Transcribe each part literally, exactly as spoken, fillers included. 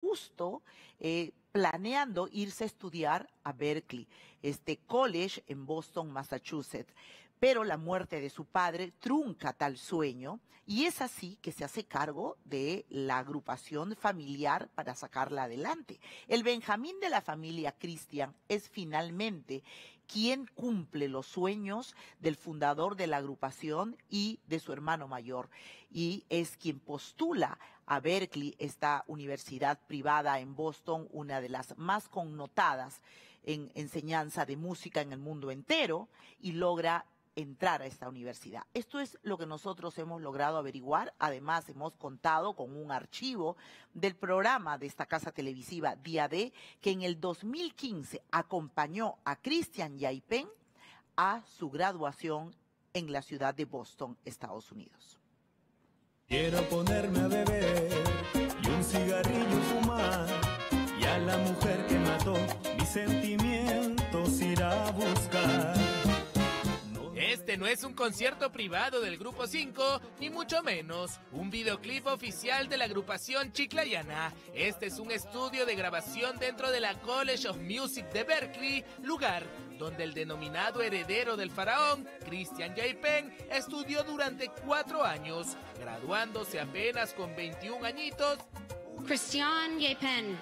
justo eh, planeando irse a estudiar a Berkeley, este college en Boston, Massachusetts. Pero la muerte de su padre trunca tal sueño y es así que se hace cargo de la agrupación familiar para sacarla adelante. El Benjamín de la familia Christian es finalmente quien cumple los sueños del fundador de la agrupación y de su hermano mayor, y es quien postula a Berkeley, esta universidad privada en Boston, una de las más connotadas en enseñanza de música en el mundo entero, y logra entrar a esta universidad. Esto es lo que nosotros hemos logrado averiguar. Además, hemos contado con un archivo del programa de esta casa televisiva Día D, que en el dos mil quince acompañó a Christian Yaipen a su graduación en la ciudad de Boston, Estados Unidos. Quiero ponerme a beber y un cigarrillo fumar, y a la mujer que mató mis sentimientos ir a buscar. Este no es un concierto privado del Grupo cinco, ni mucho menos un videoclip oficial de la agrupación chiclayana. Este es un estudio de grabación dentro de la College of Music de Berkeley, lugar donde el denominado heredero del faraón, Christian Yaipen, estudió durante cuatro años, graduándose apenas con veintiún añitos. Christian Yaipen.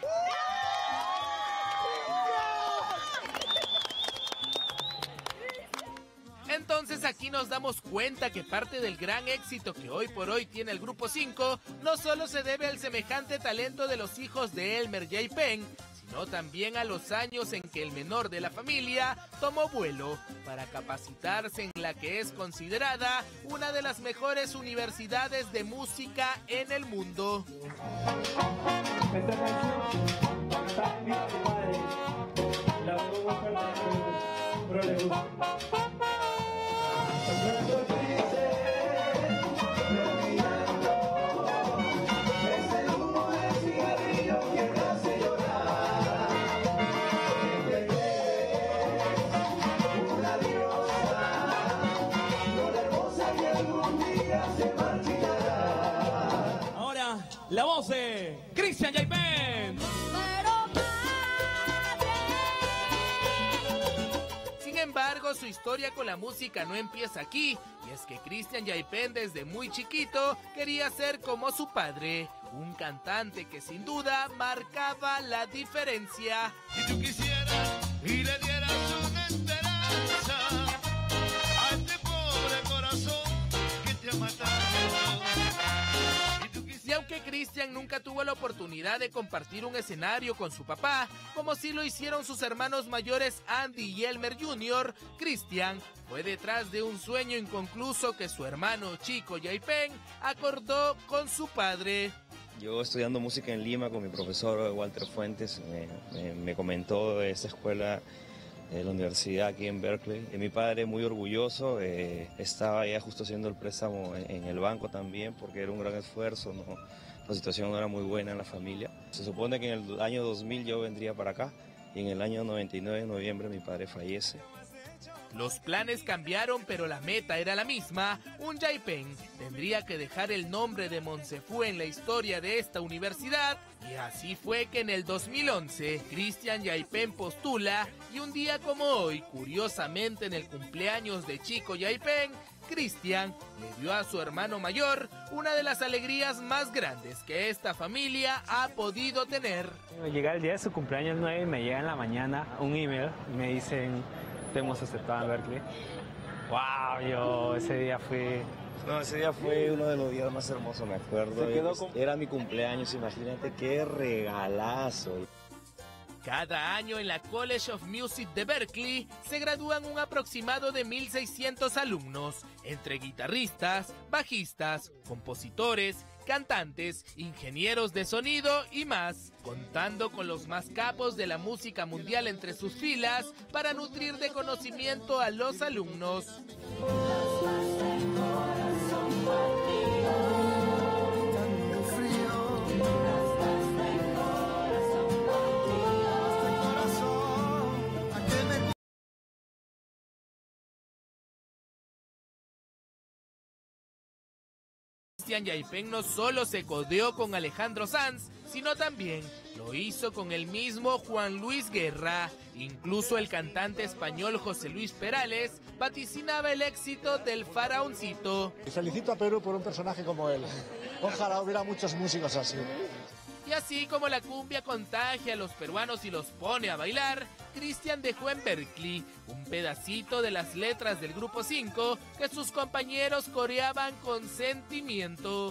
Entonces aquí nos damos cuenta que parte del gran éxito que hoy por hoy tiene el Grupo cinco no solo se debe al semejante talento de los hijos de Elmer Yaipen, sino también a los años en que el menor de la familia tomó vuelo para capacitarse en la que es considerada una de las mejores universidades de música en el mundo. Esta canción está en mi padre, la provoca la pero le gusta. Ahora, la voz de Christian Yaipen. Sin embargo, su historia con la música no empieza aquí, y es que Christian Yaipen desde muy chiquito quería ser como su padre, un cantante que sin duda marcaba la diferencia. Si tú quisieras y le dieras una esperanza a este pobre corazón que te ha matado. Y aunque Christian nunca tuvo la oportunidad de compartir un escenario con su papá, como sí lo hicieron sus hermanos mayores Andy y Elmer junior, Christian fue detrás de un sueño inconcluso que su hermano chico Yaipen acordó con su padre. Yo estudiando música en Lima con mi profesor Walter Fuentes, me, me, me comentó de esta escuela, de la universidad aquí en Berkeley. Y mi padre muy orgulloso, eh, estaba ya justo haciendo el préstamo en, en el banco también, porque era un gran esfuerzo, ¿no? La situación no era muy buena en la familia. Se supone que en el año dos mil yo vendría para acá, y en el año noventa y nueve, en noviembre, mi padre fallece. Los planes cambiaron, pero la meta era la misma. Un Yaipen tendría que dejar el nombre de Monsefú en la historia de esta universidad, y así fue que en el dos mil once Christian Yaipen postula, y un día como hoy, curiosamente en el cumpleaños de Chico Yaipen, Christian le dio a su hermano mayor una de las alegrías más grandes que esta familia ha podido tener. Llega el día de su cumpleaños nueve y me llega en la mañana un email y me dicen: te hemos aceptado en Berkeley. Wow, yo ese día fui... No, ese día fue uno de los días más hermosos, me acuerdo. Se quedó con... Era mi cumpleaños, imagínate qué regalazo. Cada año en la College of Music de Berkeley se gradúan un aproximado de mil seiscientos alumnos, entre guitarristas, bajistas, compositores, cantantes, ingenieros de sonido y más, contando con los más capos de la música mundial entre sus filas para nutrir de conocimiento a los alumnos. Christian Yaipen no solo se codeó con Alejandro Sanz, sino también lo hizo con el mismo Juan Luis Guerra. Incluso el cantante español José Luis Perales vaticinaba el éxito del faraoncito. Y felicito a Perú por un personaje como él. Ojalá hubiera muchos músicos así. Y así como la cumbia contagia a los peruanos y los pone a bailar, Cristian dejó en Berkeley un pedacito de las letras del Grupo cinco que sus compañeros coreaban con sentimiento.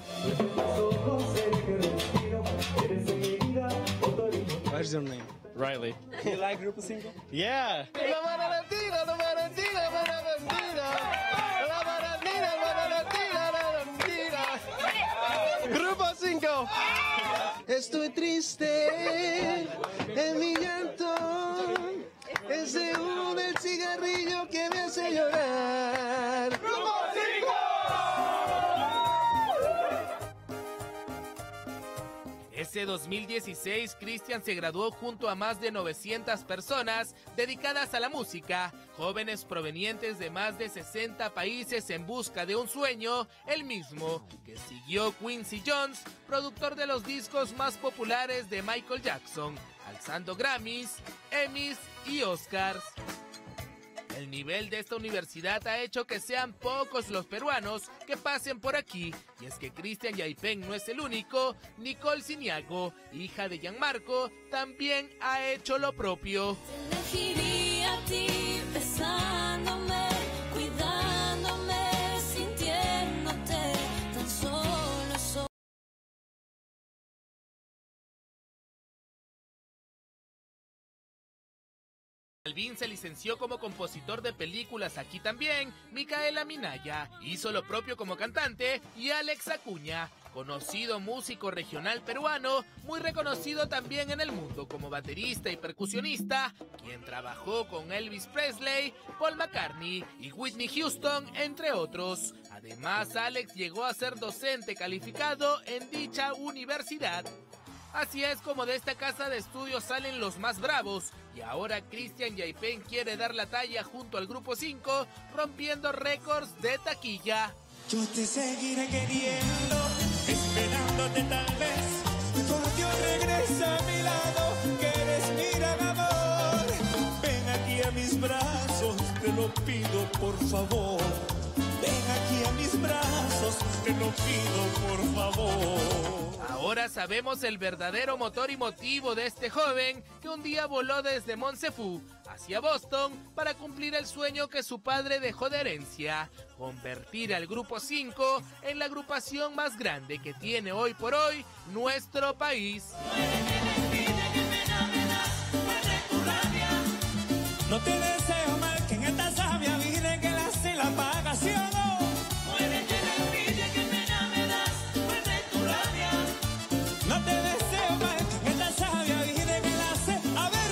What's your name? Riley. Do you like Grupo cinco? Yeah. La Valentina, la Valentina, la Valentina. La Valentina, la Valentina, la Valentina. Grupo cinco. Estoy triste en mi llanto. Ese humo del cigarrillo que me hace llorar. ¡Grupo cinco! Ese dos mil dieciséis, Cristian se graduó junto a más de novecientas personas dedicadas a la música, jóvenes provenientes de más de sesenta países en busca de un sueño, el mismo que siguió Quincy Jones, productor de los discos más populares de Michael Jackson, alzando Grammys, Emmys y Oscars. El nivel de esta universidad ha hecho que sean pocos los peruanos que pasen por aquí, y es que Cristian Yaipen no es el único. Nicole Siniago, hija de Gianmarco, también ha hecho lo propio. Te elegiría a ti, besándome, cuidándome, sintiéndote tan solo, solo. Alvin se licenció como compositor de películas aquí también. Micaela Minaya hizo lo propio como cantante, y Alex Acuña, conocido músico regional peruano, muy reconocido también en el mundo como baterista y percusionista, quien trabajó con Elvis Presley, Paul McCartney y Whitney Houston, entre otros. Además, Alex llegó a ser docente calificado en dicha universidad. Así es como de esta casa de estudios salen los más bravos, y ahora Cristian Yaipen quiere dar la talla junto al Grupo cinco, rompiendo récords de taquilla. Yo te seguiré queriendo, esperándote tal vez, por Dios regresa a mi lado, que eres mi gran amor. Ven aquí a mis brazos, te lo pido por favor. Ven aquí a mis brazos, te lo pido por favor. Ahora sabemos el verdadero motor y motivo de este joven que un día voló desde Monsefú hacia Boston para cumplir el sueño que su padre dejó de herencia: convertir al Grupo cinco en la agrupación más grande que tiene hoy por hoy nuestro país. No te deseo mal, que en esta sabia vida que la hace la pagación. No te deseo mal, que esta sabia vida que la hace. A ver.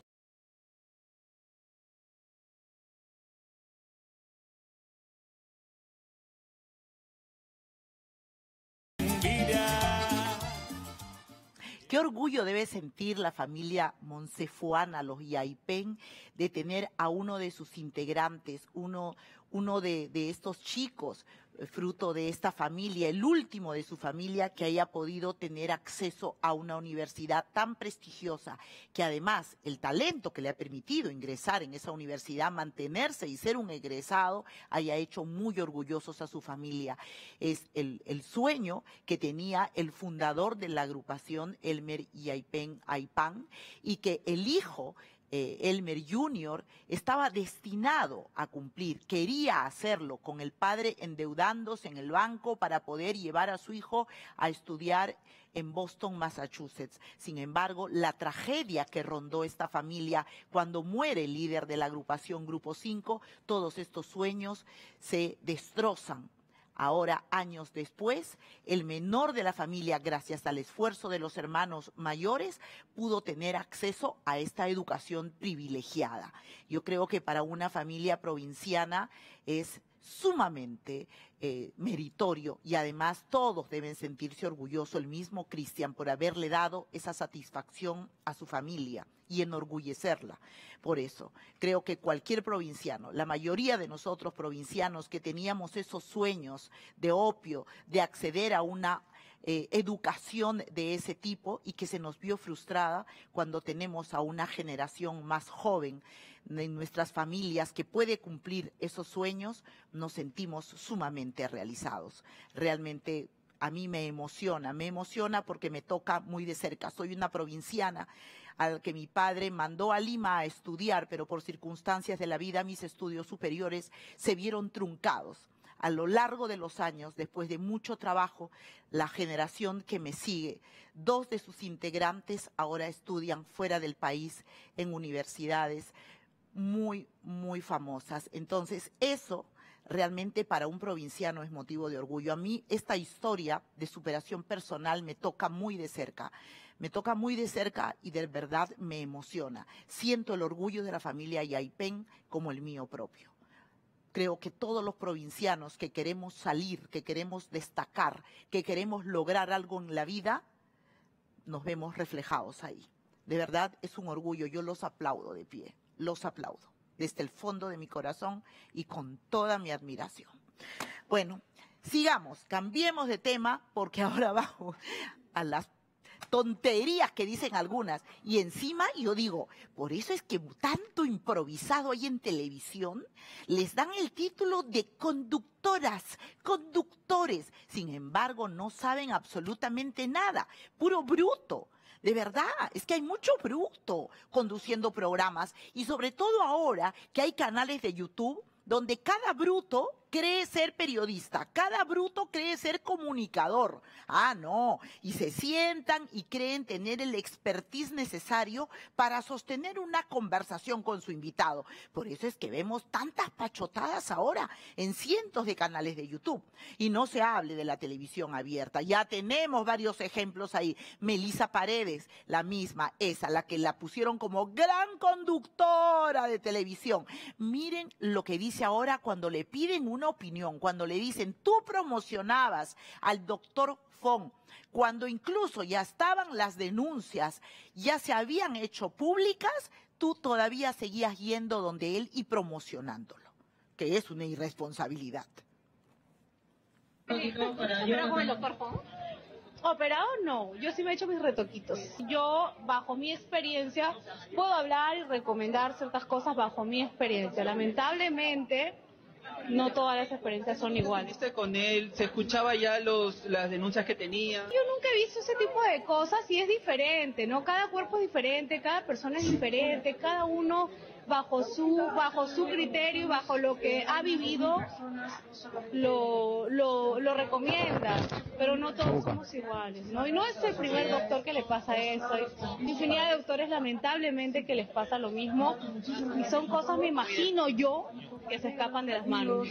Qué orgullo debe sentir la familia monsefuana, los Yaipen, de tener a uno de sus integrantes, uno, uno de, de estos chicos, fruto de esta familia, el último de su familia que haya podido tener acceso a una universidad tan prestigiosa, que además el talento que le ha permitido ingresar en esa universidad, mantenerse y ser un egresado, haya hecho muy orgullosos a su familia. Es el, el sueño que tenía el fundador de la agrupación, Elmer Yaipen Aipan, y que el hijo, Eh, Elmer junior, estaba destinado a cumplir, quería hacerlo, con el padre endeudándose en el banco para poder llevar a su hijo a estudiar en Boston, Massachusetts. Sin embargo, la tragedia que rondó esta familia cuando muere el líder de la agrupación Grupo cinco, todos estos sueños se destrozan. Ahora, años después, el menor de la familia, gracias al esfuerzo de los hermanos mayores, pudo tener acceso a esta educación privilegiada. Yo creo que para una familia provinciana es sumamente eh, meritorio, y además todos deben sentirse orgullosos, el mismo Cristian, por haberle dado esa satisfacción a su familia y enorgullecerla. Por eso, creo que cualquier provinciano, la mayoría de nosotros provincianos que teníamos esos sueños de opio, de acceder a una eh, educación de ese tipo y que se nos vio frustrada cuando tenemos a una generación más joven en nuestras familias que puede cumplir esos sueños, nos sentimos sumamente realizados. Realmente a mí me emociona, me emociona porque me toca muy de cerca. Soy una provinciana al que mi padre mandó a Lima a estudiar, pero por circunstancias de la vida mis estudios superiores se vieron truncados. A lo largo de los años, después de mucho trabajo, la generación que me sigue, dos de sus integrantes ahora estudian fuera del país en universidades muy, muy famosas. Entonces, eso realmente para un provinciano es motivo de orgullo. A mí esta historia de superación personal me toca muy de cerca. Me toca muy de cerca y de verdad me emociona. Siento el orgullo de la familia Yaipen como el mío propio. Creo que todos los provincianos que queremos salir, que queremos destacar, que queremos lograr algo en la vida, nos vemos reflejados ahí. De verdad es un orgullo, yo los aplaudo de pie, los aplaudo desde el fondo de mi corazón y con toda mi admiración. Bueno, sigamos, cambiemos de tema porque ahora vamos a las tonterías que dicen algunas. Y encima yo digo, por eso es que tanto improvisado hay en televisión, les dan el título de conductoras, conductores. Sin embargo, no saben absolutamente nada, puro bruto. De verdad, es que hay mucho bruto conduciendo programas y sobre todo ahora que hay canales de YouTube donde cada bruto cree ser periodista, cada bruto cree ser comunicador. Ah, no, y se sientan y creen tener el expertise necesario para sostener una conversación con su invitado. Por eso es que vemos tantas pachotadas ahora en cientos de canales de YouTube. Y no se hable de la televisión abierta, ya tenemos varios ejemplos ahí. Melissa Paredes, la misma, esa, la que la pusieron como gran conductora de televisión. Miren lo que dice ahora cuando le piden una opinión, cuando le dicen, tú promocionabas al doctor Fon, cuando incluso ya estaban las denuncias, ya se habían hecho públicas, tú todavía seguías yendo donde él y promocionándolo, que es una irresponsabilidad. ¿Pero con el doctor Fon? Operado no, yo sí me he hecho mis retoquitos. Yo, bajo mi experiencia, puedo hablar y recomendar ciertas cosas bajo mi experiencia. Lamentablemente, no todas las experiencias son iguales. ¿Estuviste con él? ¿Se escuchaba ya los, las denuncias que tenía? Yo nunca he visto ese tipo de cosas y es diferente, ¿no? Cada cuerpo es diferente, cada persona es diferente, cada uno bajo su bajo su criterio y bajo lo que ha vivido lo, lo, lo recomienda, pero no todos somos iguales, ¿no? Y no es el primer doctor que le pasa eso, hay infinidad de doctores lamentablemente que les pasa lo mismo y son cosas, me imagino yo, que se escapan de las manos.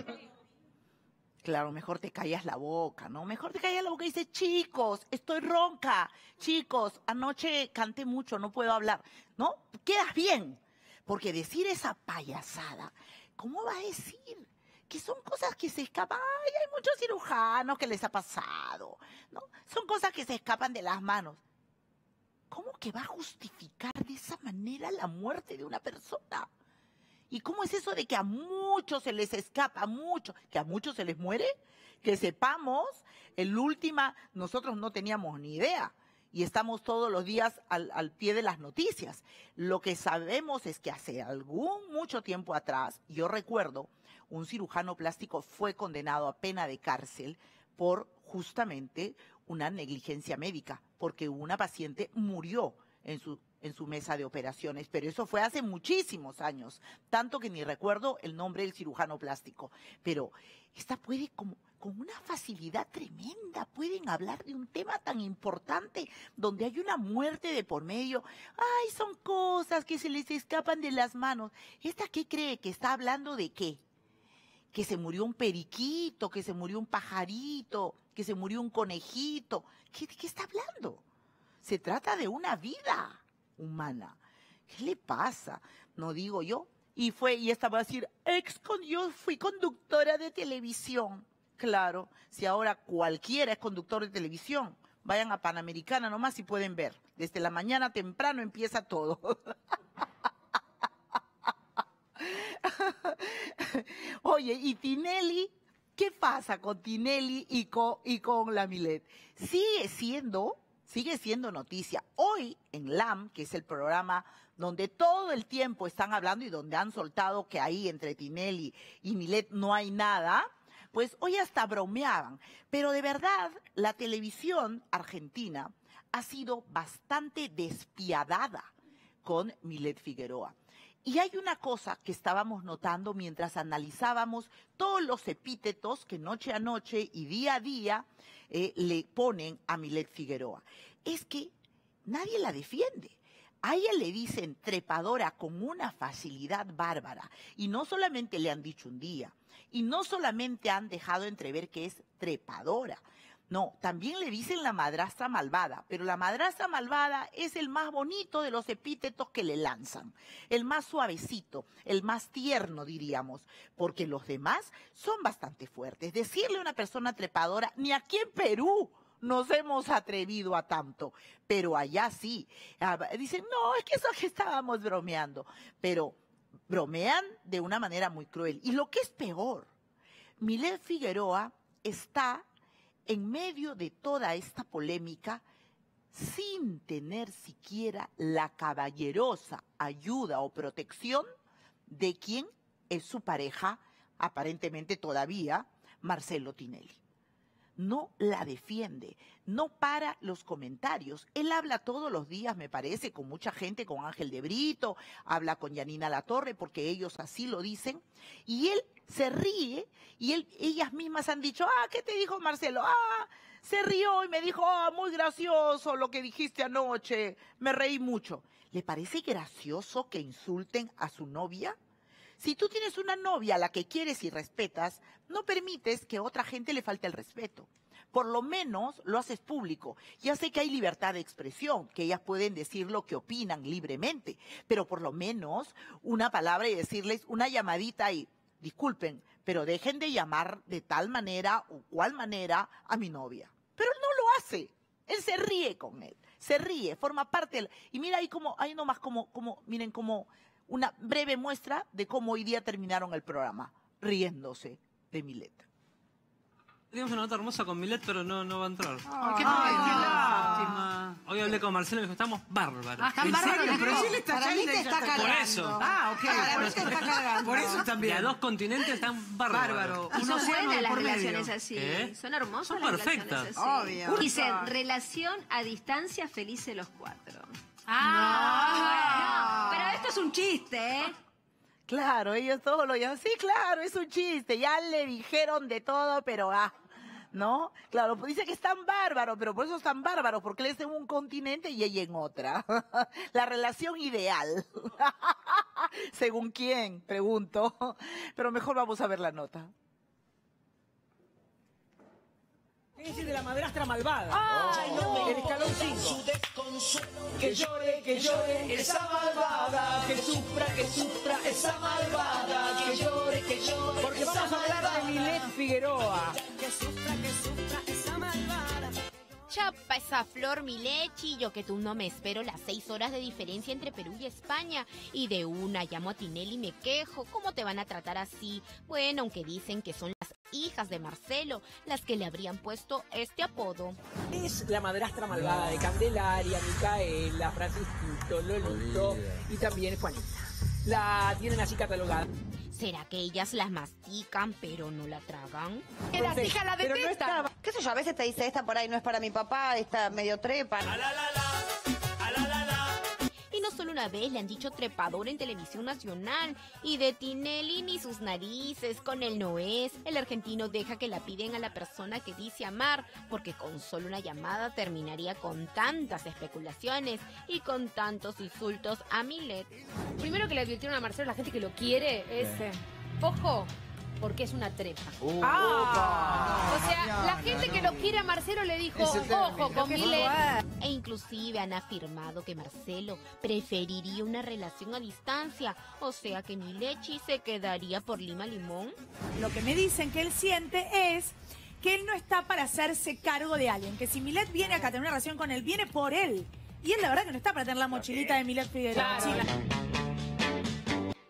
Claro, mejor te callas la boca, ¿no? Mejor te callas la boca y dices, chicos, estoy ronca, chicos, anoche canté mucho, no puedo hablar, ¿no? Quedas bien. Porque decir esa payasada, ¿cómo va a decir? Que son cosas que se escapan. Ay, hay muchos cirujanos que les ha pasado, ¿no? Son cosas que se escapan de las manos. ¿Cómo que va a justificar de esa manera la muerte de una persona? ¿Y cómo es eso de que a muchos se les escapa, a muchos, que a muchos se les muere? Que sepamos, el última, nosotros no teníamos ni idea. Y estamos todos los días al, al pie de las noticias. Lo que sabemos es que hace algún mucho tiempo atrás, yo recuerdo, un cirujano plástico fue condenado a pena de cárcel por justamente una negligencia médica, porque una paciente murió en su, en su mesa de operaciones, pero eso fue hace muchísimos años, tanto que ni recuerdo el nombre del cirujano plástico. Pero esta puede como... con una facilidad tremenda, pueden hablar de un tema tan importante donde hay una muerte de por medio. Ay, son cosas que se les escapan de las manos. ¿Esta qué cree? ¿Que está hablando de qué? Que se murió un periquito, que se murió un pajarito, que se murió un conejito. ¿Qué, ¿De qué está hablando? Se trata de una vida humana. ¿Qué le pasa? No digo yo. Y fue, y esta va a decir, ex, yo fui conductora de televisión. Claro, si ahora cualquiera es conductor de televisión, vayan a Panamericana nomás y pueden ver. Desde la mañana temprano empieza todo. Oye, y Tinelli, ¿Qué pasa con Tinelli y con, y con la Milet? Sigue siendo, sigue siendo noticia. Hoy en L A M, que es el programa donde todo el tiempo están hablando y donde han soltado que ahí entre Tinelli y Milet no hay nada, pues hoy hasta bromeaban. Pero de verdad, la televisión argentina ha sido bastante despiadada con Milet Figueroa. Y hay una cosa que estábamos notando mientras analizábamos todos los epítetos que noche a noche y día a día eh, le ponen a Milet Figueroa. Es que nadie la defiende. A ella le dicen trepadora con una facilidad bárbara. Y no solamente le han dicho un día, y no solamente han dejado entrever que es trepadora. No, también le dicen la madrastra malvada, pero la madrastra malvada es el más bonito de los epítetos que le lanzan, el más suavecito, el más tierno, diríamos, porque los demás son bastante fuertes. Decirle a una persona trepadora, ni aquí en Perú nos hemos atrevido a tanto, pero allá sí. Dicen, no, es que eso que estábamos bromeando, pero bromean de una manera muy cruel. Y lo que es peor, Milet Figueroa está en medio de toda esta polémica sin tener siquiera la caballerosa ayuda o protección de quien es su pareja, aparentemente todavía, Marcelo Tinelli. No la defiende, no para los comentarios. Él habla todos los días, me parece, con mucha gente, con Ángel de Brito, habla con Yanina Latorre, porque ellos así lo dicen, y él se ríe, y él, ellas mismas han dicho, ah, ¿qué te dijo Marcelo? Ah, se rió y me dijo, ah, muy gracioso lo que dijiste anoche, me reí mucho. ¿Le parece gracioso que insulten a su novia? Si tú tienes una novia a la que quieres y respetas, no permites que otra gente le falte el respeto. Por lo menos lo haces público. Ya sé que hay libertad de expresión, que ellas pueden decir lo que opinan libremente, pero por lo menos una palabra y decirles una llamadita y, disculpen, pero dejen de llamar de tal manera o cual manera a mi novia. Pero él no lo hace. Él se ríe con él, se ríe, forma parte del... Y mira ahí como, ahí nomás como, como, miren como... una breve muestra de cómo hoy día terminaron el programa, riéndose de Milet. Teníamos una nota hermosa con Milet, pero no, no va a entrar. Ay, qué, Ay, qué lástima. Hoy hablé con Marcelo y me dijo, estamos bárbaros. Ah, ¿están bárbaros? Pero sí le está Para mí te está cargando. Por eso. Ah, ok. Para mí te está cargando. Por eso también. Y a dos continentes están bárbaros. Bárbaro. Y son buenas las relaciones así. ¿Eh? Son hermosas Son las perfectas. relaciones así. Obvio. Dicen, relación a distancia felices los cuatro. Ah. No, pero esto es un chiste, ¿eh? Claro, ellos todos lo llaman, sí, claro, es un chiste, ya le dijeron de todo, pero ah, ¿no? Claro, pues dice que están bárbaros, pero por eso están bárbaros, porque él es en un continente y ella en otra. La relación ideal. ¿Según quién? Pregunto. Pero mejor vamos a ver la nota. Es de la madrastra malvada. ¡Ay, no! El escalón cinco. Que llore, que llore esa malvada. Que sufra, que sufra esa malvada. Que llore, que llore. Porque vamos a hablar de Milet Figueroa. Que sufra, que sufra esa malvada. Chapa esa flor, mi leche, yo que tú no me espero las seis horas de diferencia entre Perú y España. Y de una llamo a Tinelli y me quejo. ¿Cómo te van a tratar así? Bueno, aunque dicen que son las hijas de Marcelo las que le habrían puesto este apodo. Es la madrastra malvada de Candelaria, Micaela, Francisquito, Lolito y también Juanita. La tienen así catalogada. ¿Será que ellas las mastican pero no la tragan? Que las hijas la detestan. No ¿Qué sé yo? A veces te dice, esta por ahí no es para mi papá, esta medio trepa. Y no solo una vez le han dicho trepador en televisión nacional. Y de Tinelli ni sus narices, con él no es. El argentino deja que la piden a la persona que dice amar, porque con solo una llamada terminaría con tantas especulaciones y con tantos insultos a Milet. Primero que le advirtieron a Marcelo, la gente que lo quiere es, eh, ojo, porque es una trepa. Uh, ah. O sea, no, la no, gente no. que lo quiere a Marcelo le dijo, ojo con Milet. E inclusive han afirmado que Marcelo preferiría una relación a distancia, o sea que Milechi se quedaría por Lima Limón. Lo que me dicen que él siente es que él no está para hacerse cargo de alguien, que si Milet viene acá a tener una relación con él, viene por él. Y él la verdad que no está para tener la mochilita de Milet Figueroa. Claro.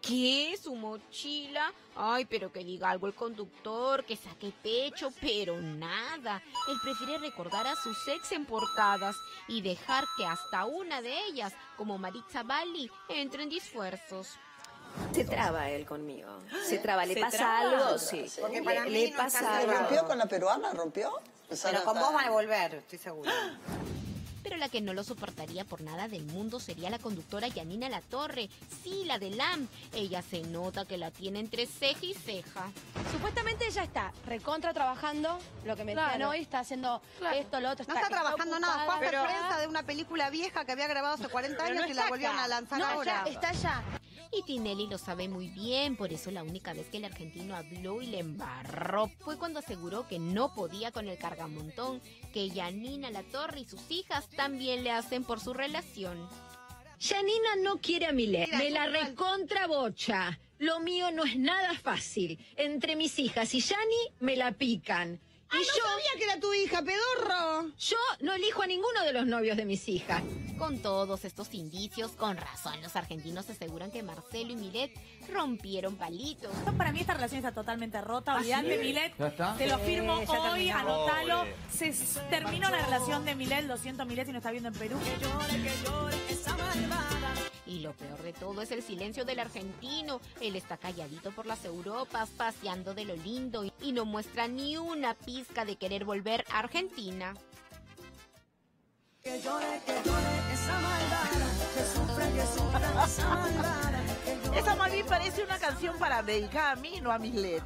¿Qué? ¿Su mochila? Ay, pero que diga algo el conductor, que saque pecho, pero nada. Él prefiere recordar a sus ex en portadas y dejar que hasta una de ellas, como Maritza Bali, entre en disfuerzos. Se traba él conmigo. Se traba. ¿Le ¿Se pasa traba? algo? Sí. Porque Le- para mí le no pasa está algo. cerrado. ¿Rompió con la peruana? ¿Rompió? Pero con vos van a volver, estoy segura. Pero la que no lo soportaría por nada del mundo sería la conductora Yanina Latorre. Sí, la de L A M. Ella se nota que la tiene entre ceja y ceja. Supuestamente ella está recontra trabajando, lo que me decían Claro. hoy, está haciendo esto, lo otro. No está trabajando nada, fue a hacer pero- prensa de una película vieja que había grabado hace cuarenta Pero años no y la está volvieron acá. a lanzar No, ahora. ya, está allá. Y Tinelli lo sabe muy bien, por eso la única vez que el argentino habló y le embarró fue cuando aseguró que no podía con el cargamontón, que Yanina Latorre y sus hijas también le hacen por su relación. Yanina no quiere a Milet, Mira, me la igual. recontra bocha. Lo mío no es nada fácil. Entre mis hijas y Yani me la pican. Ah, y no yo, sabía que era tu hija, pedorro. yo no elijo a ninguno de los novios de mis hijas. Con todos estos indicios, con razón, los argentinos aseguran que Marcelo y Milet rompieron palitos. Para mí esta relación está totalmente rota. ¿Ah, Olvídate, sí? Milet. ¿Ya está? Te lo Sí, firmo ya hoy, terminó. anótalo. Pobre. Se s- terminó la relación de Milet. Lo siento, Milet, si no está viendo en Perú. Que llore, que llore, esa malvada. Y lo peor de todo es el silencio del argentino. Él está calladito por las Europas, paseando de lo lindo y- y no muestra ni una pizca de querer volver a Argentina. Que llore, que llore esa malvada, que sufra, que sufra esa malvada. Esa más bien parece una canción para dedicada a mí, no a Milet.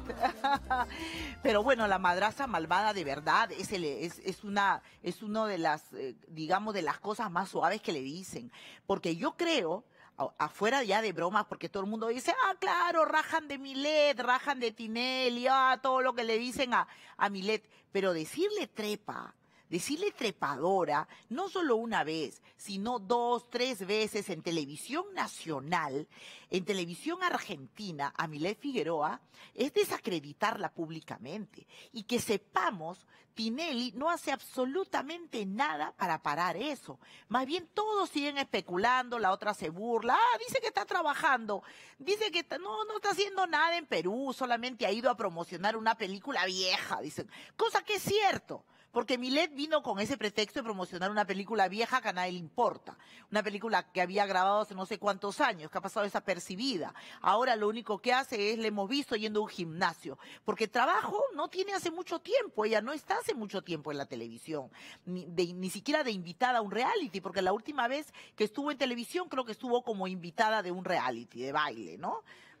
Pero bueno, la madrastra malvada de verdad es, el- es, es una es uno de las, eh, digamos, de las cosas más suaves que le dicen. Porque yo creo, a- afuera ya de bromas, porque todo el mundo dice, ah, claro, rajan de Milet, rajan de Tinelli, ah, todo lo que le dicen a, a Milet. Pero decirle trepa, decirle trepadora, no solo una vez, sino dos, tres veces en televisión nacional, en televisión argentina, a Milet Figueroa, es desacreditarla públicamente. Y que sepamos, Tinelli no hace absolutamente nada para parar eso. Más bien todos siguen especulando, la otra se burla, ah, dice que está trabajando, dice que está- no, no está haciendo nada en Perú, solamente ha ido a promocionar una película vieja, dicen, cosa que es cierto. Porque Milet vino con ese pretexto de promocionar una película vieja que a nadie le importa. Una película que había grabado hace no sé cuántos años, que ha pasado desapercibida. Ahora lo único que hace es, le hemos visto yendo a un gimnasio. Porque trabajo no tiene hace mucho tiempo. Ella no está hace mucho tiempo en la televisión. Ni, de- ni siquiera de invitada a un reality. Porque la última vez que estuvo en televisión creo que estuvo como invitada de un reality, de baile, ¿no?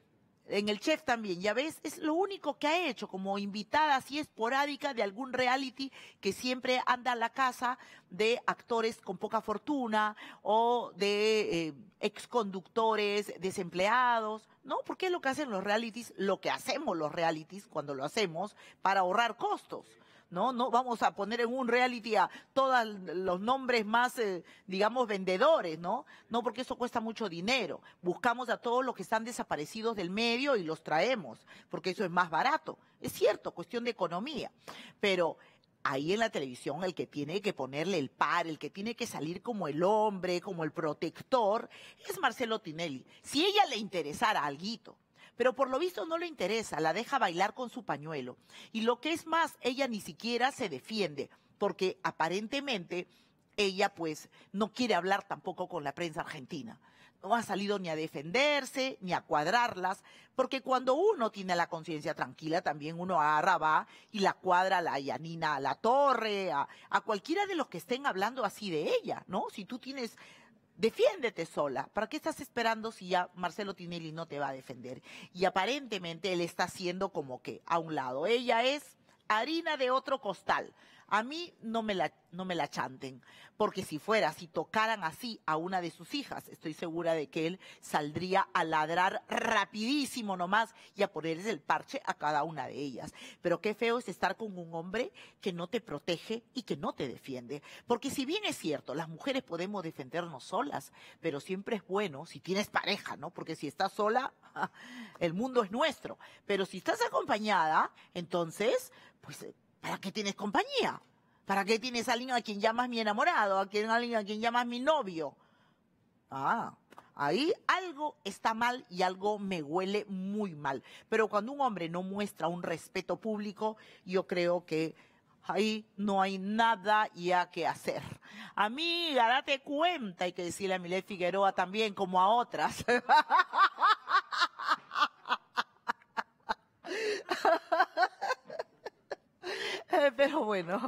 En el Chef también, ya ves, es lo único que ha hecho como invitada así esporádica de algún reality que siempre anda a la casa de actores con poca fortuna o de eh, exconductores desempleados, ¿no? Porque es lo que hacen los realities, lo que hacemos los realities cuando lo hacemos para ahorrar costos. ¿No? No vamos a poner en un reality a todos los nombres más, eh, digamos, vendedores, ¿no? No, porque eso cuesta mucho dinero. Buscamos a todos los que están desaparecidos del medio y los traemos, porque eso es más barato. Es cierto, cuestión de economía. Pero ahí en la televisión el que tiene que ponerle el par, el que tiene que salir como el hombre, como el protector, es Marcelo Tinelli. Si ella le interesara alguito. Pero por lo visto no le interesa, la deja bailar con su pañuelo. Y lo que es más, ella ni siquiera se defiende, porque aparentemente ella pues no quiere hablar tampoco con la prensa argentina. No ha salido ni a defenderse, ni a cuadrarlas, porque cuando uno tiene la conciencia tranquila, también uno agarra, va y la cuadra a la Yanina Latorre, a, a cualquiera de los que estén hablando así de ella, ¿no? Si tú tienes... Defiéndete sola. ¿Para qué estás esperando si ya Marcelo Tinelli no te va a defender? Y aparentemente él está haciendo como que a un lado. Ella es harina de otro costal. A mí no me la, no me la chanten, porque si fuera, si tocaran así a una de sus hijas, estoy segura de que él saldría a ladrar rapidísimo nomás y a ponerles el parche a cada una de ellas. Pero qué feo es estar con un hombre que no te protege y que no te defiende. Porque si bien es cierto, las mujeres podemos defendernos solas, pero siempre es bueno si tienes pareja, ¿no? Porque si estás sola, el mundo es nuestro. Pero si estás acompañada, entonces, pues... ¿para qué tienes compañía? ¿Para qué tienes a alguien a quien llamas mi enamorado? ¿A quien, alguien a quien llamas mi novio? Ah, Ahí algo está mal y algo me huele muy mal. Pero cuando un hombre no muestra un respeto público, yo creo que ahí no hay nada ya que hacer. Amiga, date cuenta, hay que decirle a Milet Figueroa también, como a otras. Pero bueno,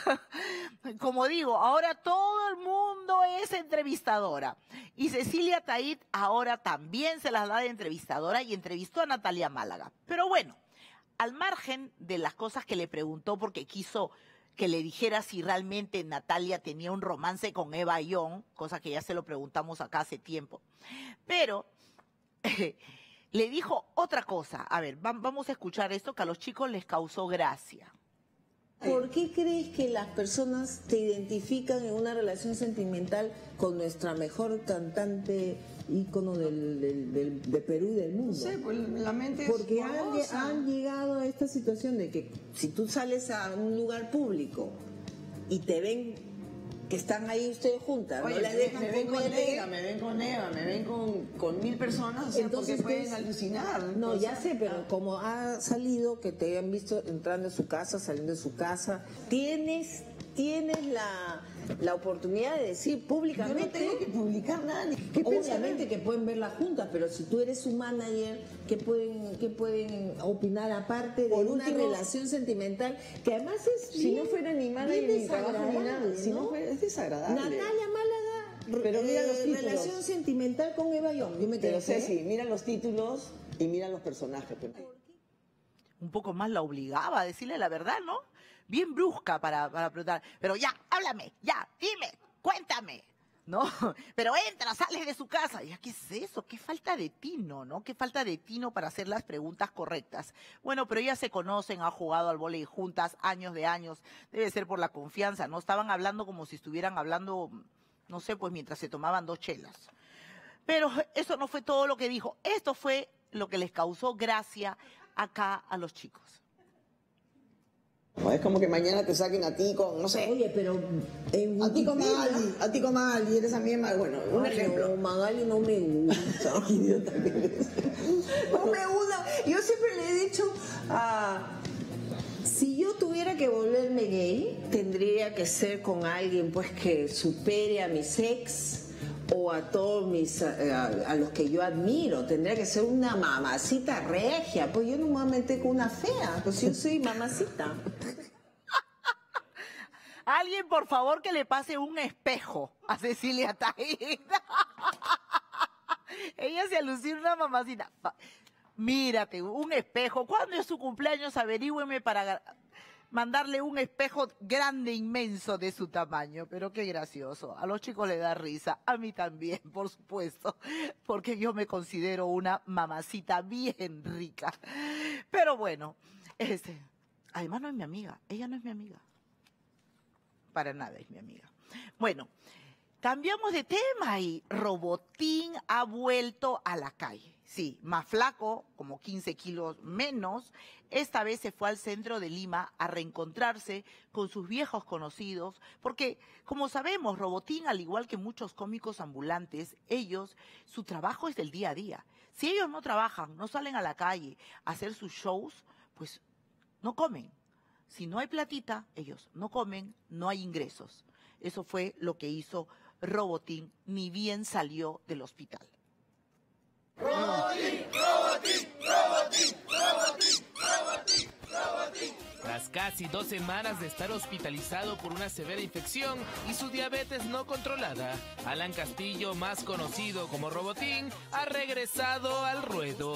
como digo, ahora todo el mundo es entrevistadora. Y Cecilia Taid ahora también se las da de entrevistadora y entrevistó a Natalia Málaga. Pero bueno, al margen de las cosas que le preguntó porque quiso que le dijera si realmente Natalia tenía un romance con Eva Young, cosa que ya se lo preguntamos acá hace tiempo. Pero eh, le dijo otra cosa. A ver, va, vamos a escuchar esto que a los chicos les causó gracia. ¿Por qué crees que las personas te identifican en una relación sentimental con nuestra mejor cantante ícono del, del, del, de Perú y del mundo? No sé, pues la mente es Porque han, borrosa. han llegado a esta situación de que si tú sales a un lugar público y te ven que están ahí ustedes juntas, Oye, no la me, dejan me ven con comer. Eva, me ven con Eva, me ven con, con mil personas, o sea, Entonces, porque pueden pues, alucinar. No, o ya sea, sé, pero como ha salido, que te han visto entrando a su casa, saliendo de su casa, tienes, tienes la, la oportunidad de decir públicamente. Yo no tengo que publicar nada. Ni, ¿qué Obviamente que pueden verla juntas, pero si tú eres su manager, ¿qué pueden, qué pueden opinar aparte de Por una último, relación sentimental que además es si bien, no fuera ni manager bien ni trabajo ni nada, desagradable, si no ¿no? fuera, es desagradable. Natalia Málaga, Pero mira los eh, títulos. relación sentimental con Eva Young. Yo me Pero quedé, Ceci, mira los títulos y mira los personajes. Un poco más la obligaba a decirle la verdad, ¿no? Bien brusca para, para preguntar. Pero ya, háblame, ya, dime, cuéntame. ¿No? Pero entra, sales de su casa. Ya, ¿qué es eso? Qué falta de tino, ¿no? Qué falta de tino para hacer las preguntas correctas. Bueno, pero ellas se conocen, han jugado al vóley juntas años de años. Debe ser por la confianza, ¿no? Estaban hablando como si estuvieran hablando, no sé, pues mientras se tomaban dos chelas. Pero eso no fue todo lo que dijo. Esto fue lo que les causó gracia acá a los chicos. No es como que mañana te saquen a ti con, no sé. Oye, pero en a ti con Wikipedia- Magali, a ti con Magali, eres a mí, bueno, un Ay, ejemplo. no, Magali no me gusta. Idiota que eres. No me gusta. Yo siempre le he dicho a... Si yo tuviera que volverme gay, tendría que ser con alguien pues que supere a mis ex o a todos mis a, a los que yo admiro. Tendría que ser una mamacita regia. Pues yo no me voy a meter con una fea, pues yo soy mamacita. Alguien, por favor, que le pase un espejo a Cecilia Taid. Ella se alucina una mamacita. Mírate, un espejo. ¿Cuándo es su cumpleaños? Averígüeme para mandarle un espejo grande, inmenso de su tamaño. Pero qué gracioso. A los chicos les da risa. A mí también, por supuesto. Porque yo me considero una mamacita bien rica. Pero bueno, este, además no es mi amiga. Ella no es mi amiga. Para nada es mi amiga. Bueno, cambiamos de tema y Robotín ha vuelto a la calle. Sí, más flaco, como quince kilos menos. Esta vez se fue al centro de Lima a reencontrarse con sus viejos conocidos, porque, como sabemos, Robotín, al igual que muchos cómicos ambulantes, ellos, su trabajo es del día a día. Si ellos no trabajan, no salen a la calle a hacer sus shows, pues no comen. Si no hay platita, ellos no comen, no hay ingresos. Eso fue lo que hizo Robotín, ni bien salió del hospital. Robotín, Robotín, Robotín, Robotín, Robotín, Robotín. Tras casi dos semanas de estar hospitalizado por una severa infección y su diabetes no controlada, Alan Castillo, más conocido como Robotín, ha regresado al ruedo.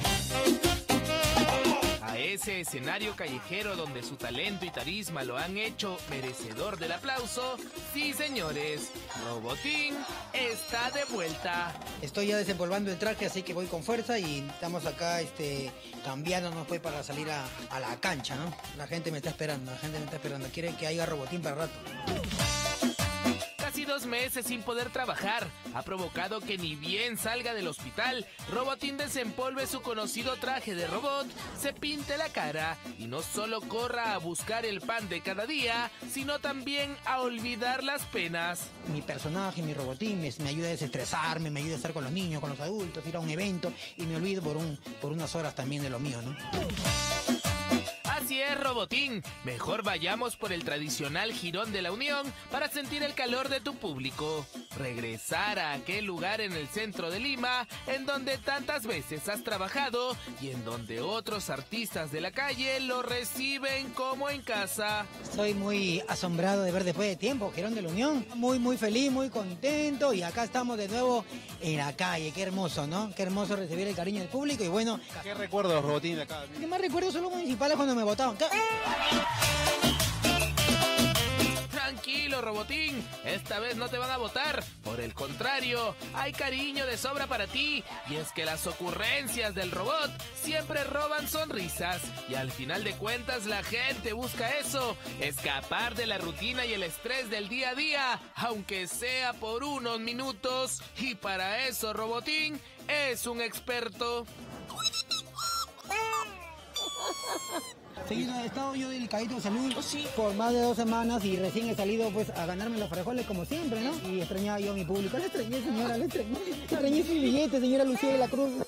A ese escenario callejero donde su talento y carisma lo han hecho merecedor del aplauso, sí señores, Robotín está de vuelta. Estoy ya desempolvando el traje, así que voy con fuerza y estamos acá este, cambiándonos pues, para salir a, a la cancha, ¿no? La gente me está esperando, la gente me está esperando. Quieren que haya Robotín para rato. Casi dos meses sin poder trabajar ha provocado que ni bien salga del hospital, Robotín desempolve su conocido traje de robot, se pinte la cara y no solo corra a buscar el pan de cada día, sino también a olvidar las penas. Mi personaje, mi Robotín, me, me ayuda a desestresarme, me ayuda a estar con los niños, con los adultos, ir a un evento y me olvido por, un, por unas horas también de lo mío, ¿no? Así es, Robotín. Mejor vayamos por el tradicional Jirón de la Unión para sentir el calor de tu público. Regresar a aquel lugar en el centro de Lima, en donde tantas veces has trabajado y en donde otros artistas de la calle lo reciben como en casa. Estoy muy asombrado de ver después de tiempo Jirón de la Unión. Muy, muy feliz, muy contento y acá estamos de nuevo en la calle. Qué hermoso, ¿no? Qué hermoso recibir el cariño del público y bueno... ¿Qué recuerdos, Robotín, de acá? ¿Qué más recuerdos son los municipales cuando me votaron? ¿Qué? Tranquilo, Robotín, esta vez no te van a votar. Por el contrario, hay cariño de sobra para ti. Y es que las ocurrencias del robot siempre roban sonrisas. Y al final de cuentas la gente busca eso, escapar de la rutina y el estrés del día a día, aunque sea por unos minutos. Y para eso Robotín es un experto. Seguido, he estado yo delicadito de salud por más de dos semanas y recién he salido pues a ganarme los frijoles como siempre, ¿no? Y extrañaba yo a mi público. Le extrañé, señora, le extrañé. Le extrañé su billete, señora Lucía de la Cruz.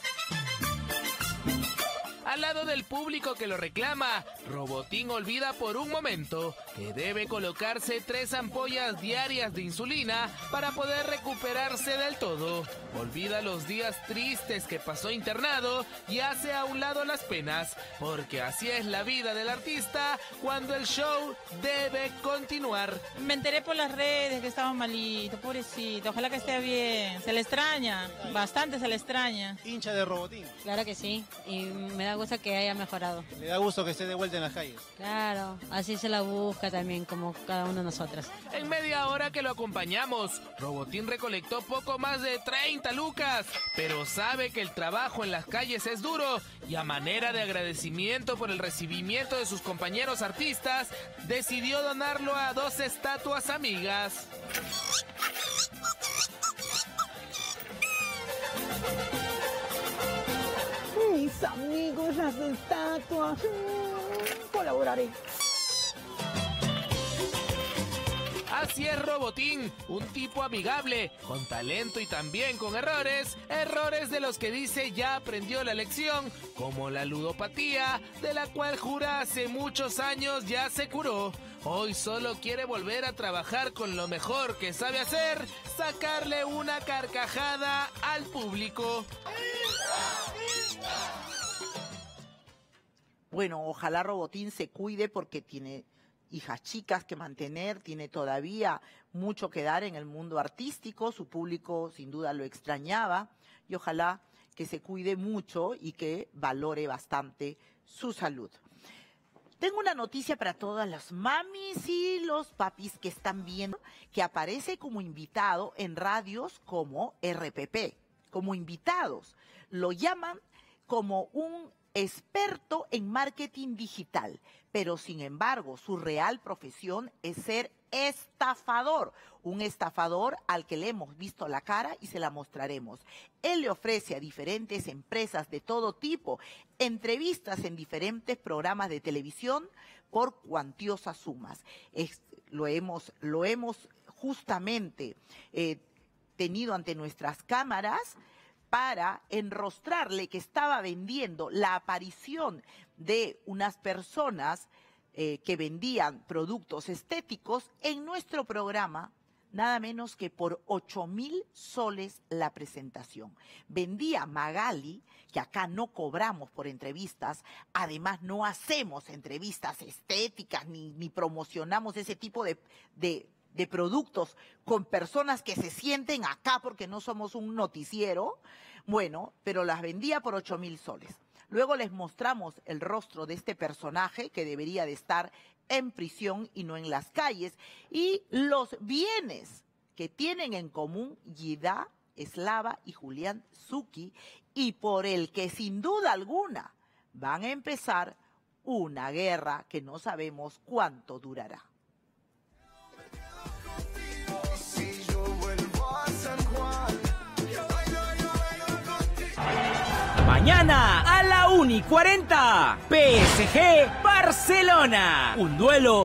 Al lado del público que lo reclama, Robotín olvida por un momento que debe colocarse tres ampollas diarias de insulina para poder recuperarse del todo. Olvida los días tristes que pasó internado y hace a un lado las penas, porque así es la vida del artista cuando el show debe continuar. Me enteré por las redes que estaba malito, pobrecito, ojalá que esté bien. Se le extraña, bastante se le extraña. ¿Hincha de Robotín? Claro que sí, y me da gusto que haya mejorado. ¿Le da gusto que esté de vuelta en las calles? Claro, así se la busca también, como cada uno de nosotros. En media hora que lo acompañamos, Robotín recolectó poco más de treinta lucas, pero sabe que el trabajo en las calles es duro y a manera de agradecimiento por el recibimiento de sus compañeros artistas, decidió donarlo a dos estatuas amigas. Mis amigos, las estatuas, colaboraré. Así es Robotín, un tipo amigable, con talento y también con errores, errores de los que dice ya aprendió la lección, como la ludopatía, de la cual jura hace muchos años ya se curó. Hoy solo quiere volver a trabajar con lo mejor que sabe hacer, sacarle una carcajada al público. Bueno, ojalá Robotín se cuide porque tiene hijas chicas que mantener, tiene todavía mucho que dar en el mundo artístico, su público sin duda lo extrañaba y ojalá que se cuide mucho y que valore bastante su salud. Tengo una noticia para todas las mamis y los papis que están viendo, que aparece como invitado en radios como R P P, como invitados. Lo llaman como un experto en marketing digital, pero sin embargo su real profesión es ser estafador, un estafador al que le hemos visto la cara y se la mostraremos. Él le ofrece a diferentes empresas de todo tipo entrevistas en diferentes programas de televisión por cuantiosas sumas. Es, lo hemos, lo hemos justamente eh, tenido ante nuestras cámaras para enrostrarle que estaba vendiendo la aparición de unas personas eh, que vendían productos estéticos en nuestro programa, nada menos que por ocho mil soles la presentación. Vendía Magali, que acá no cobramos por entrevistas, además no hacemos entrevistas estéticas ni, ni promocionamos ese tipo de... de de productos con personas que se sienten acá porque no somos un noticiero, bueno, pero las vendía por ocho mil soles. Luego les mostramos el rostro de este personaje que debería de estar en prisión y no en las calles, y los bienes que tienen en común Yida, Eslava y Julián Zucchi, y por el que sin duda alguna van a empezar una guerra que no sabemos cuánto durará. Si yo Mañana a la una y cuarenta, P S G Barcelona. Un duelo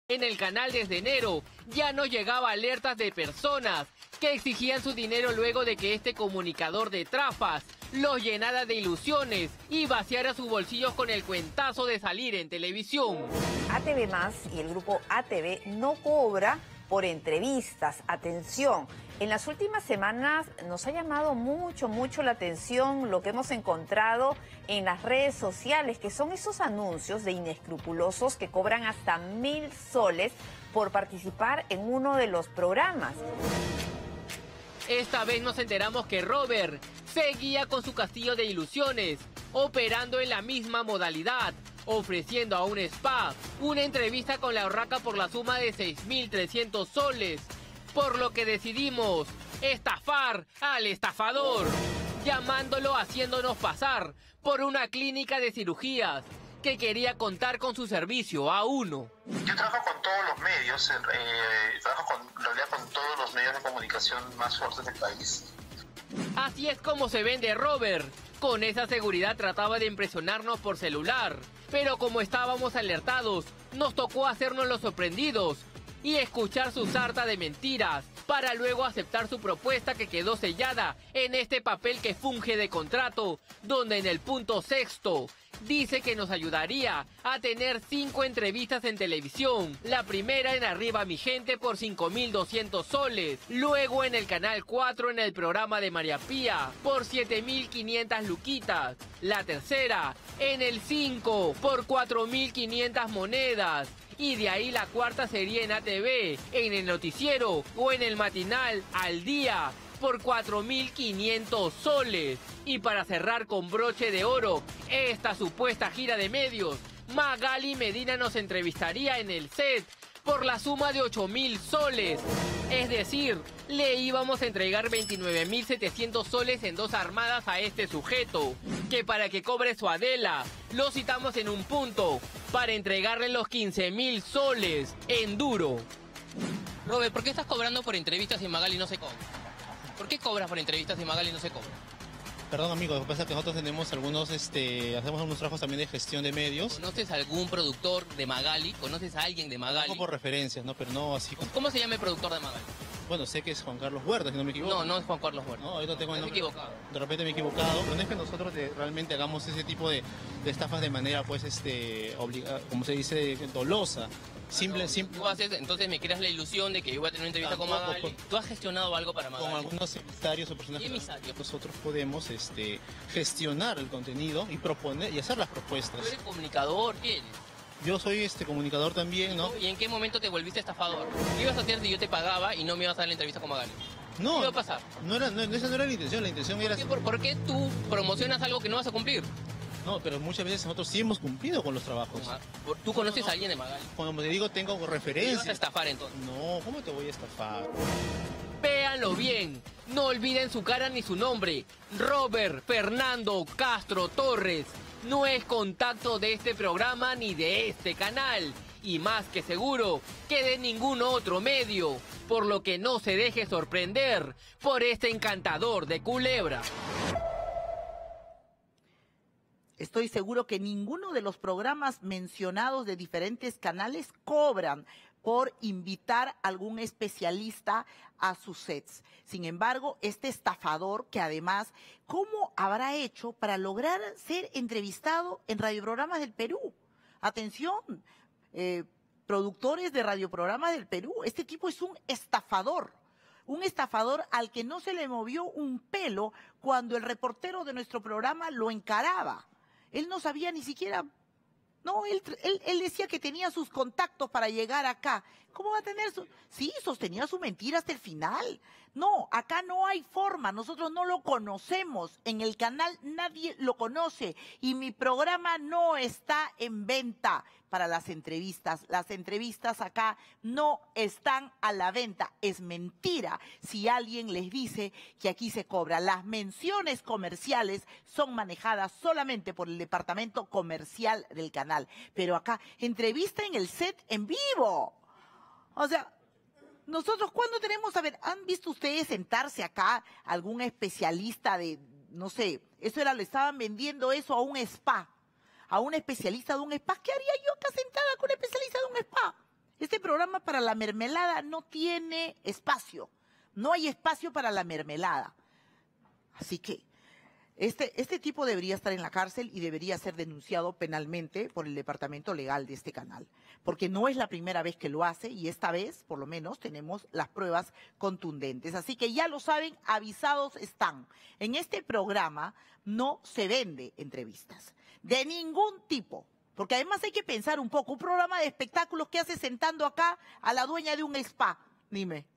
En el canal desde enero ya nos llegaba alertas de personas que exigían su dinero luego de que este comunicador de trafas los llenara de ilusiones y vaciara sus bolsillos con el cuentazo de salir en televisión. A T V Más y el grupo A T V no cobra por entrevistas. Atención, en las últimas semanas nos ha llamado mucho, mucho la atención lo que hemos encontrado en las redes sociales, que son esos anuncios de inescrupulosos que cobran hasta mil soles por participar en uno de los programas. Esta vez nos enteramos que Robert seguía con su castillo de ilusiones, operando en la misma modalidad, ofreciendo a un spa una entrevista con la urraca por la suma de seis mil trescientos soles, por lo que decidimos estafar al estafador, llamándolo haciéndonos pasar por una clínica de cirugías que quería contar con su servicio a uno. Yo trabajo con todos los medios, eh, trabajo con, en realidad con todos los medios de comunicación más fuertes del país. Así es como se vende Robert. Con esa seguridad trataba de impresionarnos por celular, pero como estábamos alertados, nos tocó hacernos los sorprendidos y escuchar su sarta de mentiras, para luego aceptar su propuesta que quedó sellada en este papel que funge de contrato, donde en el punto sexto dice que nos ayudaría a tener cinco entrevistas en televisión. La primera en Arriba Mi Gente por cinco mil doscientos soles. Luego en el Canal cuatro en el programa de María Pía por siete mil quinientas luquitas. La tercera en el cinco por cuatro mil quinientas monedas. Y de ahí la cuarta sería en A T V, en el noticiero o en el matinal Al Día por cuatro mil quinientos soles. Y para cerrar con broche de oro esta supuesta gira de medios, Magali Medina nos entrevistaría en el set por la suma de ocho mil soles. Es decir, le íbamos a entregar veintinueve mil setecientos soles en dos armadas a este sujeto, que para que cobre su Adela, lo citamos en un punto, para entregarle los quince mil soles en duro. Robert, ¿por qué estás cobrando por entrevistas y Magali no se cobra? ¿Por qué cobras por entrevistas y Magali no se cobra? Perdón, amigo, lo que pasa es que nosotros tenemos algunos, este, hacemos algunos trabajos también de gestión de medios. ¿Conoces a algún productor de Magali? ¿Conoces a alguien de Magali? Un poco por referencias, ¿no? Pero no así. Con... ¿Cómo se llama el productor de Magali? Bueno, sé que es Juan Carlos Huerta, si no me equivoco. No, no es Juan Carlos Huerta. No, ahorita tengo el nombre. Me he equivocado. De repente me he equivocado, pero no es que nosotros de, realmente hagamos ese tipo de, de estafas de manera, pues, este, obliga, como se dice, dolosa. Simple, no, simple. Tú haces, entonces me creas la ilusión de que yo voy a tener una entrevista Tampoco, con Magali. con, ¿Tú has gestionado algo para Magali? Con algunos emisarios o personas ¿Qué emisarios? Nosotros podemos este, gestionar el contenido y proponer y hacer las propuestas. ¿Tú eres comunicador? ¿Qué eres? Yo soy este comunicador también, ¿no? ¿Y en qué momento te volviste estafador? ¿Qué ibas a hacer si yo te pagaba y no me ibas a dar la entrevista con Magali? No. ¿Qué iba a pasar? No era, no, esa no era la intención, la intención era... ¿Por qué, por, ¿Por qué tú promocionas algo que no vas a cumplir? No, pero muchas veces nosotros sí hemos cumplido con los trabajos. ¿Tú conoces a alguien de Magali? Cuando te digo tengo referencias. ¿Te vas a estafar entonces? No, ¿cómo te voy a estafar? Véanlo bien, no olviden su cara ni su nombre. Robert Fernando Castro Torres no es contacto de este programa ni de este canal. Y más que seguro que de ningún otro medio. Por lo que no se deje sorprender por este encantador de Culebra. Estoy seguro que ninguno de los programas mencionados de diferentes canales cobran por invitar a algún especialista a sus sets. Sin embargo, este estafador, que además, ¿cómo habrá hecho para lograr ser entrevistado en radioprogramas del Perú? Atención, eh, productores de radioprogramas del Perú, este tipo es un estafador. Un estafador al que no se le movió un pelo cuando el reportero de nuestro programa lo encaraba. Él no sabía ni siquiera, no, él, él, él decía que tenía sus contactos para llegar acá. ¿Cómo va a tener su...? Sí, sostenía su mentira hasta el final. No, acá no hay forma, nosotros no lo conocemos. En el canal nadie lo conoce y mi programa no está en venta para las entrevistas. Las entrevistas acá no están a la venta. Es mentira si alguien les dice que aquí se cobra. Las menciones comerciales son manejadas solamente por el departamento comercial del canal. Pero acá, entrevista en el set en vivo. O sea, nosotros, ¿cuándo tenemos? A ver, ¿han visto ustedes sentarse acá algún especialista de, no sé, eso era, le estaban vendiendo eso a un spa, a un especialista de un spa? ¿Qué haría yo acá sentada con un especialista de un spa? Este programa para la mermelada no tiene espacio. No hay espacio para la mermelada. Así que este, este tipo debería estar en la cárcel y debería ser denunciado penalmente por el departamento legal de este canal. Porque no es la primera vez que lo hace y esta vez, por lo menos, tenemos las pruebas contundentes. Así que ya lo saben, avisados están. En este programa no se vende entrevistas. De ningún tipo. Porque además hay que pensar un poco. Un programa de espectáculos que hace sentando acá a la dueña de un spa. Dime.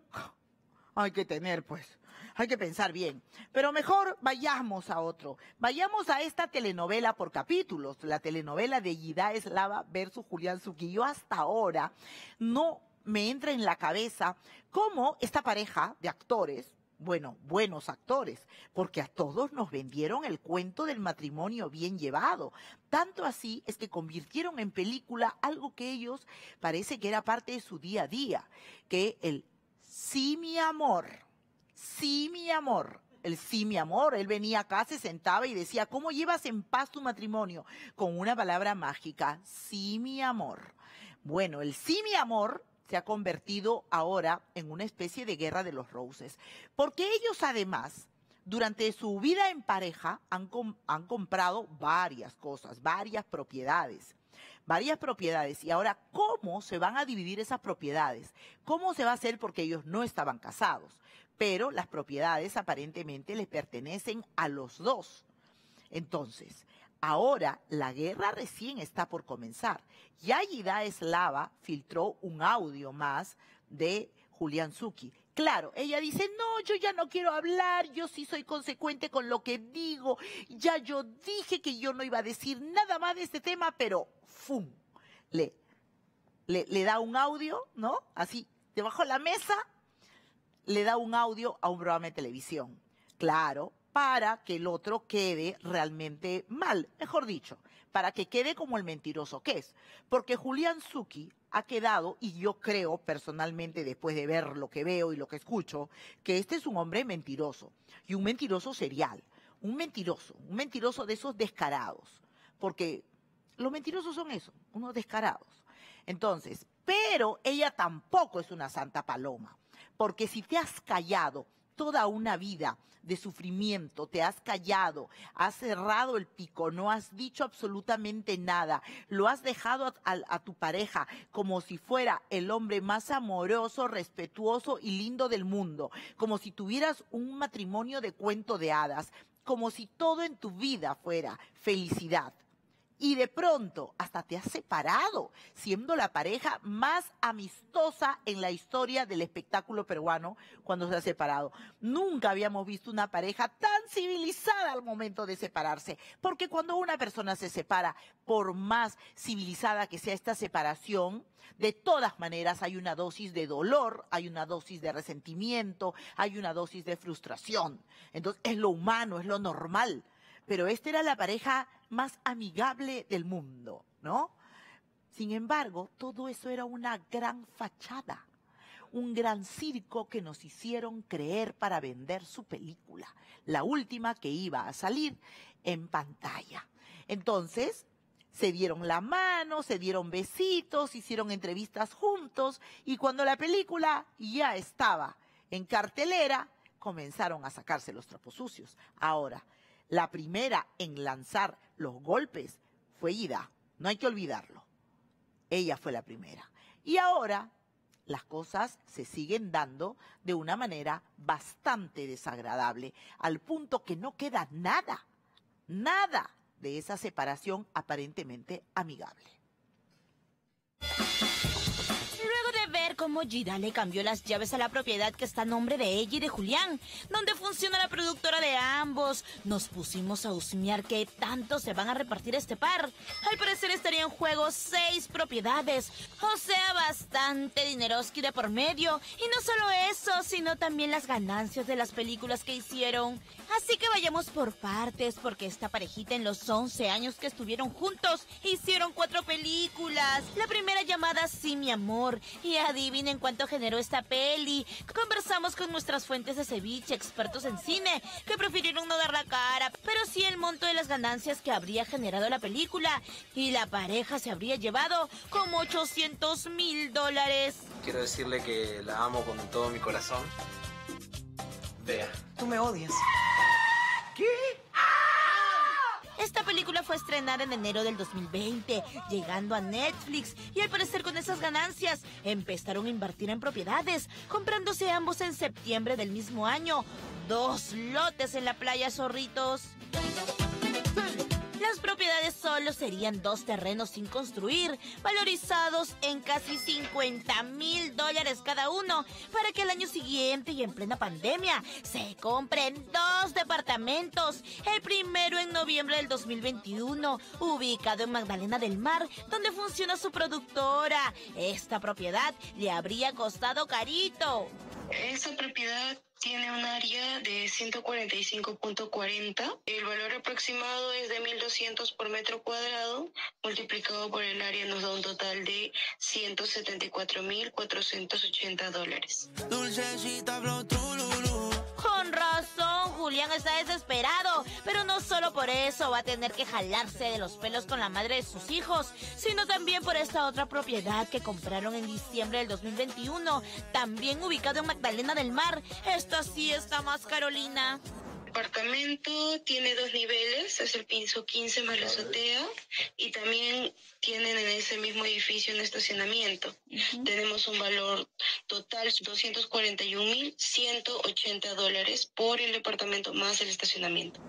Hay que tener, pues, hay que pensar bien. Pero mejor vayamos a otro. Vayamos a esta telenovela por capítulos, la telenovela de Yida Eslava versus Julián Zucchi. Yo hasta ahora no me entra en la cabeza cómo esta pareja de actores, bueno, buenos actores, porque a todos nos vendieron el cuento del matrimonio bien llevado. Tanto así es que convirtieron en película algo que ellos parece que era parte de su día a día, que el sí, mi amor, sí, mi amor, el sí, mi amor. Él venía acá, se sentaba y decía, ¿cómo llevas en paz tu matrimonio? Con una palabra mágica, sí, mi amor. Bueno, el sí, mi amor se ha convertido ahora en una especie de guerra de los roses, porque ellos además, durante su vida en pareja, han, com- han comprado varias cosas, varias propiedades. Varias propiedades. Y ahora, ¿cómo se van a dividir esas propiedades? ¿Cómo se va a hacer? Porque ellos no estaban casados. Pero las propiedades aparentemente les pertenecen a los dos. Entonces, ahora la guerra recién está por comenzar. Ya Yida Eslava filtró un audio más de Julián Zucchi. Claro, ella dice, no, yo ya no quiero hablar, yo sí soy consecuente con lo que digo, ya yo dije que yo no iba a decir nada más de este tema, pero ¡fum! Le, le, le da un audio, ¿no? Así, debajo de la mesa, le da un audio a un programa de televisión. Claro, para que el otro quede realmente mal, mejor dicho, para que quede como el mentiroso que es. Porque Julián Zucchi ha quedado, y yo creo personalmente, después de ver lo que veo y lo que escucho, que este es un hombre mentiroso, y un mentiroso serial, un mentiroso, un mentiroso de esos descarados, porque los mentirosos son eso, unos descarados. Entonces, pero ella tampoco es una santa paloma, porque si te has callado toda una vida de sufrimiento, te has callado, has cerrado el pico, no has dicho absolutamente nada, lo has dejado a, a, a tu pareja como si fuera el hombre más amoroso, respetuoso y lindo del mundo, como si tuvieras un matrimonio de cuento de hadas, como si todo en tu vida fuera felicidad. Y de pronto hasta te has separado, siendo la pareja más amistosa en la historia del espectáculo peruano cuando se ha separado. Nunca habíamos visto una pareja tan civilizada al momento de separarse, porque cuando una persona se separa, por más civilizada que sea esta separación, de todas maneras hay una dosis de dolor, hay una dosis de resentimiento, hay una dosis de frustración. Entonces es lo humano, es lo normal. Pero esta era la pareja más amigable del mundo, ¿no? Sin embargo, todo eso era una gran fachada, un gran circo que nos hicieron creer para vender su película, la última que iba a salir en pantalla. Entonces, se dieron la mano, se dieron besitos, hicieron entrevistas juntos, y cuando la película ya estaba en cartelera, comenzaron a sacarse los trapos sucios. Ahora, la primera en lanzar los golpes fue Yida, no hay que olvidarlo. Ella fue la primera. Y ahora las cosas se siguen dando de una manera bastante desagradable, al punto que no queda nada, nada de esa separación aparentemente amigable. Cómo Yida le cambió las llaves a la propiedad que está a nombre de ella y de Julián, donde funciona la productora de ambos. Nos pusimos a husmear qué tanto se van a repartir este par. Al parecer estaría en juego seis propiedades, o sea, bastante dineroski de por medio. Y no solo eso, sino también las ganancias de las películas que hicieron. Así que vayamos por partes, porque esta parejita en los once años que estuvieron juntos, hicieron cuatro películas. La primera llamada Sí, mi amor, y adivina adivinen cuánto generó esta peli. Conversamos con nuestras fuentes de ceviche, expertos en cine, que prefirieron no dar la cara, pero sí el monto de las ganancias que habría generado la película. Y la pareja se habría llevado como ochocientos mil dólares. Quiero decirle que la amo con todo mi corazón. Vea. Tú me odias. ¿Qué? Esta película fue estrenada en enero del dos mil veinte, llegando a Netflix, y al parecer con esas ganancias empezaron a invertir en propiedades, comprándose ambos en septiembre del mismo año dos lotes en la playa Zorritos. Las propiedades solo serían dos terrenos sin construir, valorizados en casi cincuenta mil dólares cada uno, para que al año siguiente y en plena pandemia se compren dos departamentos. El primero en noviembre del dos mil veintiuno, ubicado en Magdalena del Mar, donde funciona su productora. Esta propiedad le habría costado carito. Esta propiedad tiene un área de ciento cuarenta y cinco punto cuarenta. El valor aproximado es de mil doscientos por metro cuadrado. Multiplicado por el área nos da un total de ciento setenta y cuatro mil cuatrocientos ochenta dólares. Con razón, Julián está desesperado, pero no solo por eso va a tener que jalarse de los pelos con la madre de sus hijos, sino también por esta otra propiedad que compraron en diciembre del dos mil veintiuno, también ubicado en Magdalena del Mar. Esta sí está más, Carolina. El departamento tiene dos niveles, es el piso quince más la azotea, y también tienen en ese mismo edificio un estacionamiento. Uh-huh. Tenemos un valor total doscientos cuarenta y un mil ciento ochenta dólares por el departamento más el estacionamiento.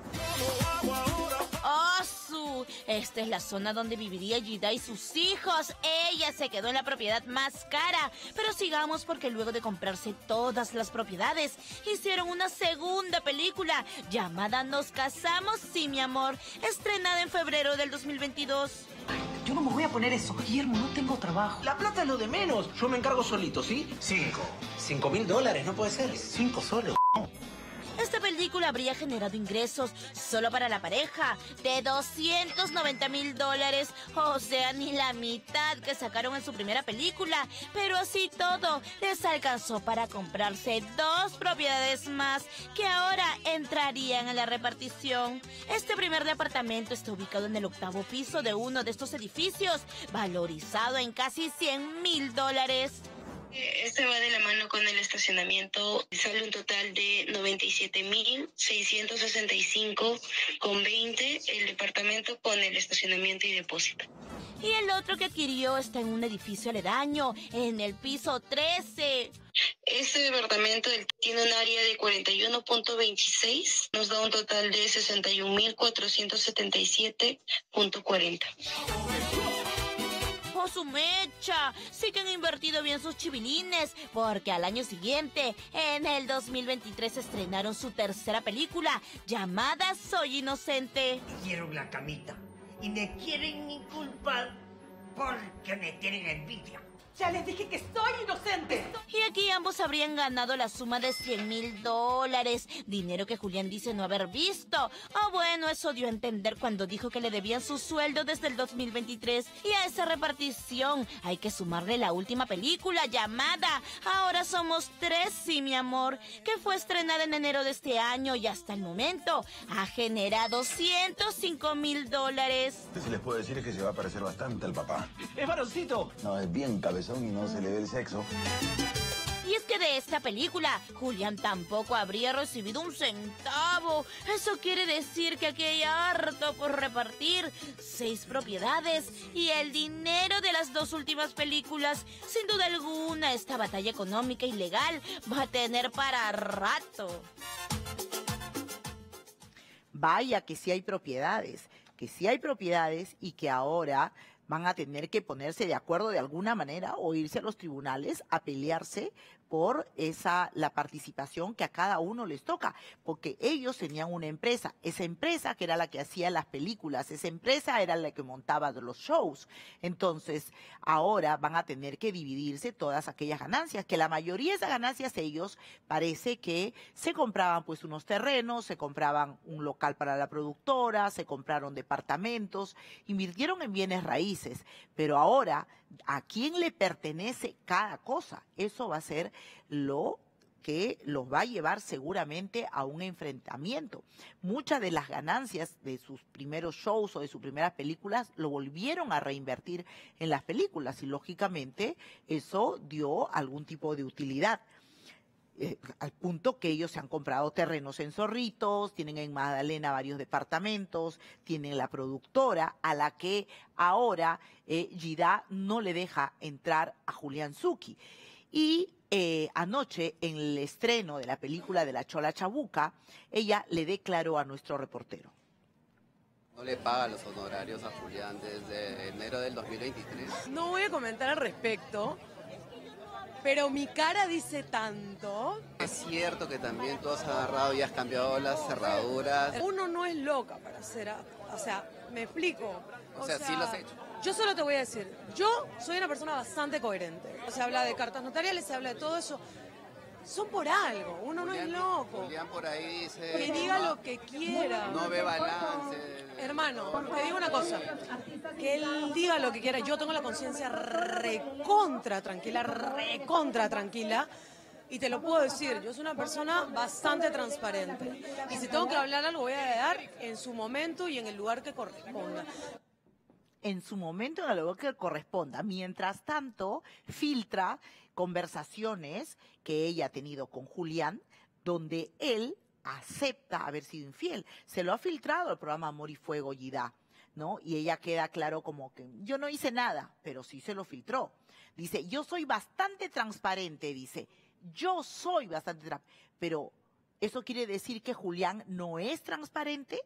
¡Oh, su! Esta es la zona donde viviría Gida y sus hijos. Ella se quedó en la propiedad más cara. Pero sigamos, porque luego de comprarse todas las propiedades, hicieron una segunda película llamada Nos casamos, sí, mi amor, estrenada en febrero del dos mil veintidós. Yo no me voy a poner eso, Guillermo, no tengo trabajo. La plata es lo de menos. Yo me encargo solito, ¿sí? Cinco. Cinco mil dólares, no puede ser. Cinco solos. Esta película habría generado ingresos solo para la pareja de doscientos noventa mil dólares, o sea, ni la mitad que sacaron en su primera película. Pero así todo, les alcanzó para comprarse dos propiedades más que ahora entrarían en la repartición. Este primer departamento está ubicado en el octavo piso de uno de estos edificios, valorizado en casi cien mil dólares. Este va de la mano con el estacionamiento. Sale un total de noventa y siete mil seiscientos sesenta y cinco con veinte el departamento con el estacionamiento y depósito. Y el otro que adquirió está en un edificio aledaño, en el piso trece. Este departamento tiene un área de cuarenta y uno punto veintiséis. Nos da un total de sesenta y un mil cuatrocientos setenta y siete punto cuarenta. ¡Oh, su mecha! Sí que han invertido bien sus chivilines, porque al año siguiente, en el dos mil veintitrés, estrenaron su tercera película, llamada Soy Inocente. Hicieron la camita y me quieren inculpar porque me tienen envidia. Ya les dije que soy inocente. Y aquí ambos habrían ganado la suma de cien mil dólares, dinero que Julián dice no haber visto. Oh, bueno, eso dio a entender cuando dijo que le debían su sueldo desde el dos mil veintitrés. Y a esa repartición hay que sumarle la última película llamada Ahora Somos Tres, sí, mi amor, que fue estrenada en enero de este año y hasta el momento ha generado ciento cinco mil dólares. Lo que se les puede decir es que se va a parecer bastante al papá. ¡Es varoncito! No, es bien cabezón y no se le ve el sexo. Y es que de esta película, Julián tampoco habría recibido un centavo. Eso quiere decir que aquí hay harto por repartir. Seis propiedades y el dinero de las dos últimas películas. Sin duda alguna, esta batalla económica y legal va a tener para rato. Vaya que sí hay propiedades, que sí hay propiedades y que ahora van a tener que ponerse de acuerdo de alguna manera o irse a los tribunales a pelearse por esa la participación que a cada uno les toca, porque ellos tenían una empresa, esa empresa que era la que hacía las películas, esa empresa era la que montaba los shows. Entonces, ahora van a tener que dividirse todas aquellas ganancias, que la mayoría de esas ganancias ellos parece que se compraban pues unos terrenos, se compraban un local para la productora, se compraron departamentos, invirtieron en bienes raíces, pero ahora a quién le pertenece cada cosa. Eso va a ser lo que los va a llevar seguramente a un enfrentamiento. Muchas de las ganancias de sus primeros shows o de sus primeras películas lo volvieron a reinvertir en las películas y lógicamente eso dio algún tipo de utilidad. Eh, al punto que ellos se han comprado terrenos en Zorritos, tienen en Magdalena varios departamentos, tienen la productora a la que ahora eh, Yida no le deja entrar a Julián Zucchi. Y eh, anoche, en el estreno de la película de La Chola Chabuca, ella le declaró a nuestro reportero. No le paga los honorarios a Julián desde enero del dos mil veintitrés. No voy a comentar al respecto. Pero mi cara dice tanto. Es cierto que también tú has agarrado y has cambiado las cerraduras. Uno no es loca para hacer, o sea, me explico. O, o sea, sea, sí lo has hecho. Yo solo te voy a decir, yo soy una persona bastante coherente. Se habla de cartas notariales, se habla de todo eso. Son por algo, uno Julián, no es loco. Julián por ahí dice... Que diga lo que quiera. No ve balance. Hermano, te digo una cosa, que él diga lo que quiera. Yo tengo la conciencia recontra tranquila, recontra tranquila. Y te lo puedo decir, yo soy una persona bastante transparente. Y si tengo que hablar algo, voy a dar en su momento y en el lugar que corresponda. En su momento, en el lugar que corresponda. Mientras tanto, filtra conversaciones que ella ha tenido con Julián, donde él acepta haber sido infiel. Se lo ha filtrado el programa Amor y Fuego Yida, ¿no? Y ella queda claro como que yo no hice nada, pero sí se lo filtró. Dice, yo soy bastante transparente, dice, yo soy bastante transparente, pero ¿eso quiere decir que Julián no es transparente?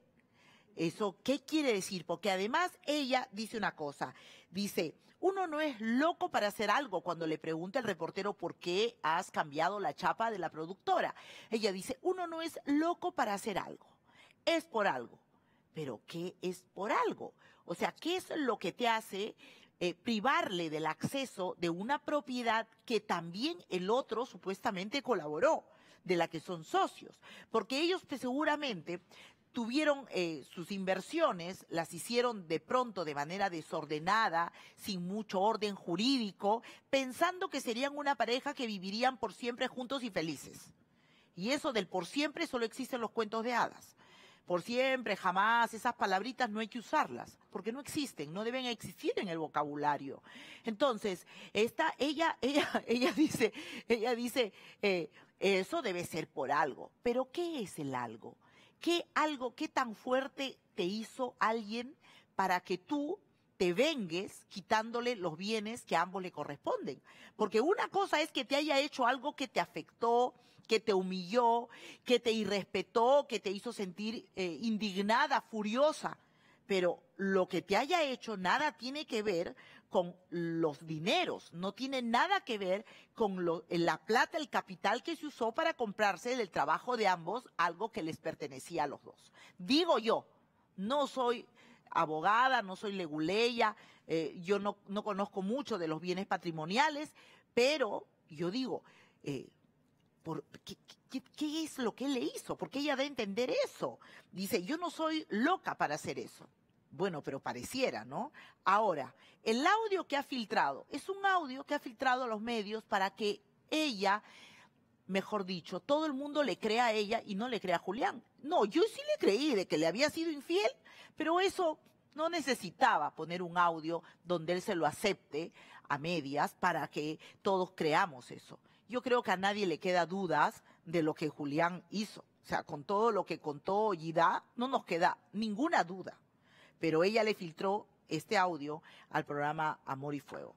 ¿Eso qué quiere decir? Porque además ella dice una cosa, dice, uno no es loco para hacer algo cuando le pregunta el reportero por qué has cambiado la chapa de la productora. Ella dice, uno no es loco para hacer algo, es por algo. ¿Pero qué es por algo? O sea, ¿qué es lo que te hace eh, privarle del acceso de una propiedad que también el otro supuestamente colaboró, de la que son socios? Porque ellos pues, seguramente tuvieron eh, sus inversiones, las hicieron de pronto de manera desordenada, sin mucho orden jurídico, pensando que serían una pareja que vivirían por siempre juntos y felices. Y eso del por siempre solo existe en los cuentos de hadas. Por siempre, jamás, esas palabritas no hay que usarlas, porque no existen, no deben existir en el vocabulario. Entonces, esta, ella, ella, ella dice, ella dice, eh, eso debe ser por algo. ¿Pero qué es el algo? ¿Qué algo, qué tan fuerte te hizo alguien para que tú te vengues quitándole los bienes que a ambos le corresponden? Porque una cosa es que te haya hecho algo que te afectó, que te humilló, que te irrespetó, que te hizo sentir eh, indignada, furiosa. Pero lo que te haya hecho nada tiene que ver con los dineros, no tiene nada que ver con lo, la plata, el capital que se usó para comprarse del trabajo de ambos, algo que les pertenecía a los dos. Digo yo, no soy abogada, no soy leguleya, eh, yo no, no conozco mucho de los bienes patrimoniales, pero yo digo, eh, por, ¿qué, qué, ¿qué es lo que él le hizo? Porque ella da a entender eso. Dice, yo no soy loca para hacer eso. Bueno, pero pareciera, ¿no? Ahora, el audio que ha filtrado es un audio que ha filtrado a los medios para que ella, mejor dicho, todo el mundo le crea a ella y no le crea a Julián. No, yo sí le creí de que le había sido infiel, pero eso no necesitaba poner un audio donde él se lo acepte a medias para que todos creamos eso. Yo creo que a nadie le queda dudas de lo que Julián hizo. O sea, con todo lo que contó Yida, no nos queda ninguna duda. Pero ella le filtró este audio al programa Amor y Fuego.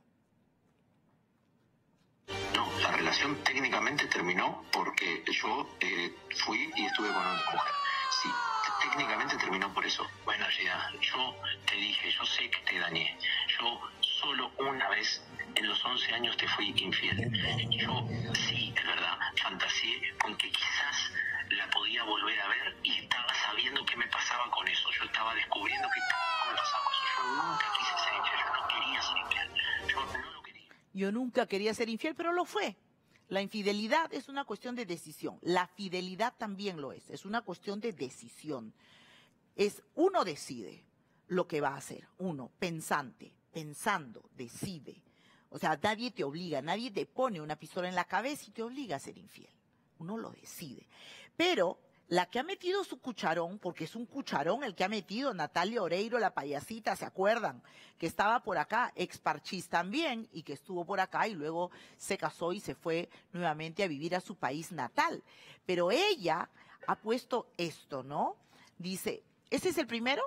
No, la relación técnicamente terminó porque yo eh, fui y estuve con otra mujer. Sí, técnicamente terminó por eso. Bueno, ya, yo te dije, yo sé que te dañé. Yo solo una vez en los once años te fui infiel. Yo sí, es verdad, fantaseé con que quizás la podía volver a ver y estaba sabiendo qué me pasaba con eso. Yo estaba descubriendo que me pasaba con eso. Yo nunca quise ser infiel, yo no quería ser infiel. Yo no lo quería. Yo nunca quería ser infiel, pero lo fue. La infidelidad es una cuestión de decisión. La fidelidad también lo es. Es una cuestión de decisión. Es uno decide lo que va a hacer. Uno, pensante, pensando, decide. O sea, nadie te obliga, nadie te pone una pistola en la cabeza y te obliga a ser infiel. Uno lo decide. Pero la que ha metido su cucharón, porque es un cucharón el que ha metido Natalia Oreiro, la payasita, ¿se acuerdan? Que estaba por acá, ex Parchís también, y que estuvo por acá y luego se casó y se fue nuevamente a vivir a su país natal. Pero ella ha puesto esto, ¿no? Dice, ¿ese es el primero?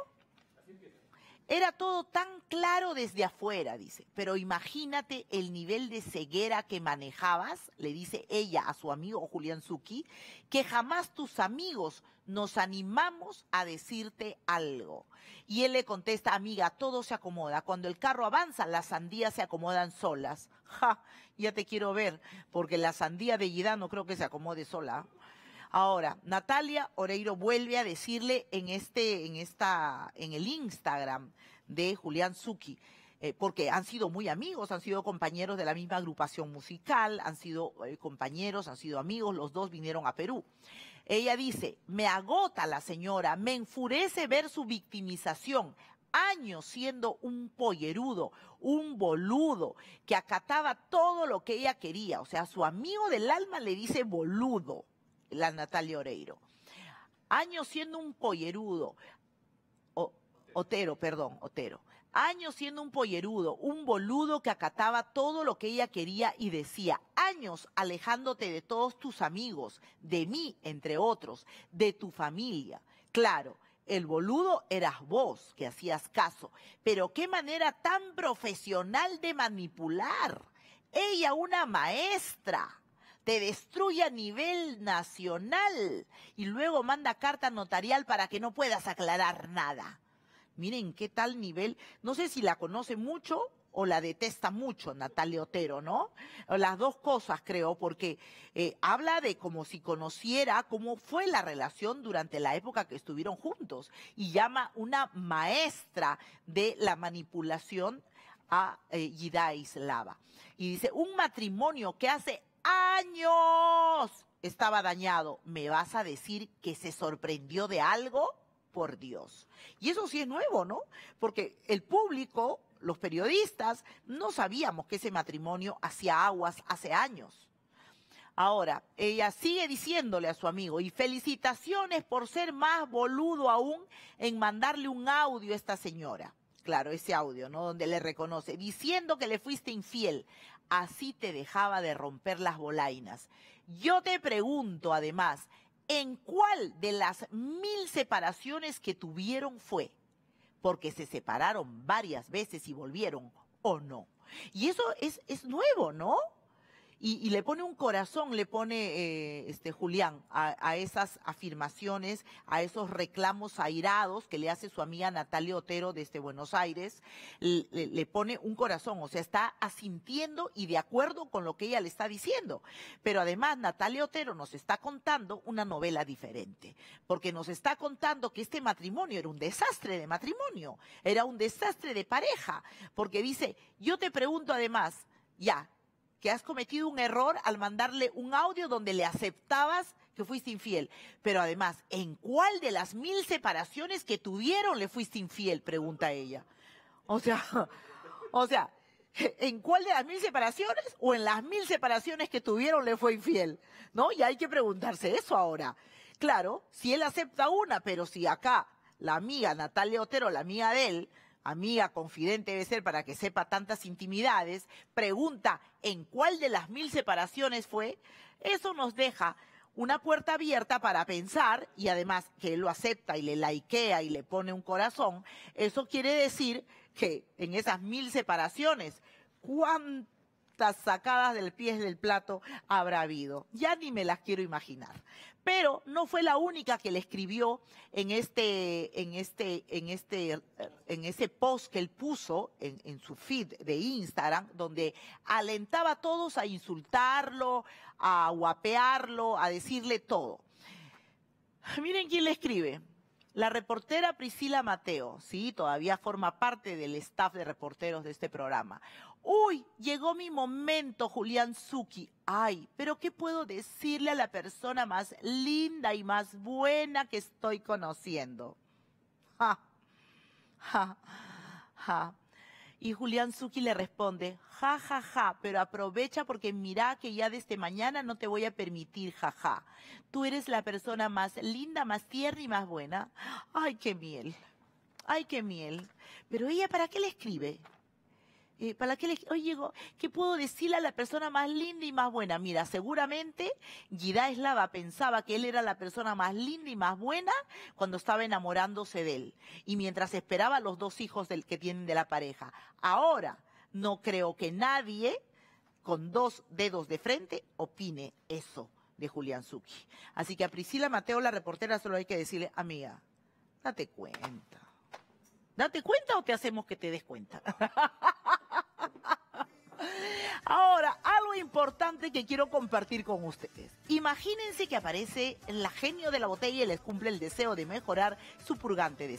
Era todo tan claro desde afuera, dice, pero imagínate el nivel de ceguera que manejabas, le dice ella a su amigo Julián Zucchi, que jamás tus amigos nos animamos a decirte algo. Y él le contesta, amiga, todo se acomoda. Cuando el carro avanza, las sandías se acomodan solas. Ja, ya te quiero ver, porque la sandía de Yidá no creo que se acomode sola. Ahora, Natalia Oreiro vuelve a decirle en este, en esta, en el Instagram de Julián Zucchi, eh, porque han sido muy amigos, han sido compañeros de la misma agrupación musical, han sido eh, compañeros, han sido amigos, los dos vinieron a Perú. Ella dice, me agota la señora, me enfurece ver su victimización. Años siendo un pollerudo, un boludo, que acataba todo lo que ella quería. O sea, su amigo del alma le dice boludo. La Natalia Oreiro. Años siendo un pollerudo, o, Otero, perdón, Otero. Años siendo un pollerudo, un boludo que acataba todo lo que ella quería y decía. Años alejándote de todos tus amigos, de mí, entre otros, de tu familia. Claro, el boludo eras vos, que hacías caso. Pero qué manera tan profesional de manipular. Ella, una maestra. Te destruye a nivel nacional y luego manda carta notarial para que no puedas aclarar nada. Miren qué tal nivel, no sé si la conoce mucho o la detesta mucho Natalia Otero, ¿no? Las dos cosas creo, porque eh, habla de como si conociera cómo fue la relación durante la época que estuvieron juntos y llama una maestra de la manipulación a eh, Yidá Islava. Y dice, un matrimonio que hace años estaba dañado. ¿Me vas a decir que se sorprendió de algo? Por Dios. Y eso sí es nuevo, ¿no? Porque el público, los periodistas, no sabíamos que ese matrimonio hacía aguas hace años. Ahora, ella sigue diciéndole a su amigo, y felicitaciones por ser más boludo aún en mandarle un audio a esta señora. Claro, ese audio, ¿no? Donde le reconoce, diciendo que le fuiste infiel. Así te dejaba de romper las bolainas. Yo te pregunto, además, ¿en cuál de las mil separaciones que tuvieron fue? Porque se separaron varias veces y volvieron, ¿o no? Y eso es, es nuevo, ¿no? Y, y le pone un corazón, le pone eh, este Julián a, a esas afirmaciones, a esos reclamos airados que le hace su amiga Natalia Otero desde Buenos Aires, le, le pone un corazón, o sea, está asintiendo y de acuerdo con lo que ella le está diciendo. Pero además Natalia Otero nos está contando una novela diferente, porque nos está contando que este matrimonio era un desastre de matrimonio, era un desastre de pareja, porque dice, yo te pregunto además, ya, que has cometido un error al mandarle un audio donde le aceptabas que fuiste infiel. Pero además, ¿en cuál de las mil separaciones que tuvieron le fuiste infiel? Pregunta ella. O sea, o sea, ¿en cuál de las mil separaciones o en las mil separaciones que tuvieron le fue infiel? ¿No? Y hay que preguntarse eso ahora. Claro, si él acepta una, pero si acá la amiga Natalia Otero, la amiga de él, amiga, confidente debe ser para que sepa tantas intimidades, pregunta en cuál de las mil separaciones fue, eso nos deja una puerta abierta para pensar, y además que él lo acepta y le likea y le pone un corazón, eso quiere decir que en esas mil separaciones, ¿cuántas sacadas del pie del plato habrá habido? Ya ni me las quiero imaginar. Pero no fue la única que le escribió en este, en este, en este, en ese post que él puso en, en su feed de Instagram, donde alentaba a todos a insultarlo, a guapearlo, a decirle todo. Miren quién le escribe. La reportera Priscila Mateo, sí, todavía forma parte del staff de reporteros de este programa. Uy, llegó mi momento, Julián Zucchi. Ay, pero ¿qué puedo decirle a la persona más linda y más buena que estoy conociendo? Ja, ja, ja. Y Julián Zucchi le responde, ja, ja, ja, pero aprovecha porque mira que ya desde mañana no te voy a permitir, ja, ja. Tú eres la persona más linda, más tierna y más buena. Ay, qué miel. Ay, qué miel. Pero ella, ¿para qué le escribe? Eh, ¿Para qué le... Oye, ¿qué puedo decirle a la persona más linda y más buena? Mira, seguramente Gira Eslava pensaba que él era la persona más linda y más buena cuando estaba enamorándose de él. Y mientras esperaba a los dos hijos del que tienen de la pareja. Ahora, no creo que nadie con dos dedos de frente opine eso de Julián Zucchi. Así que a Priscila Mateo, la reportera, solo hay que decirle, amiga, date cuenta. ¿Date cuenta o te hacemos que te des cuenta? Ahora, algo importante que quiero compartir con ustedes. Imagínense que aparece la genio de la botella y les cumple el deseo de mejorar su purgante de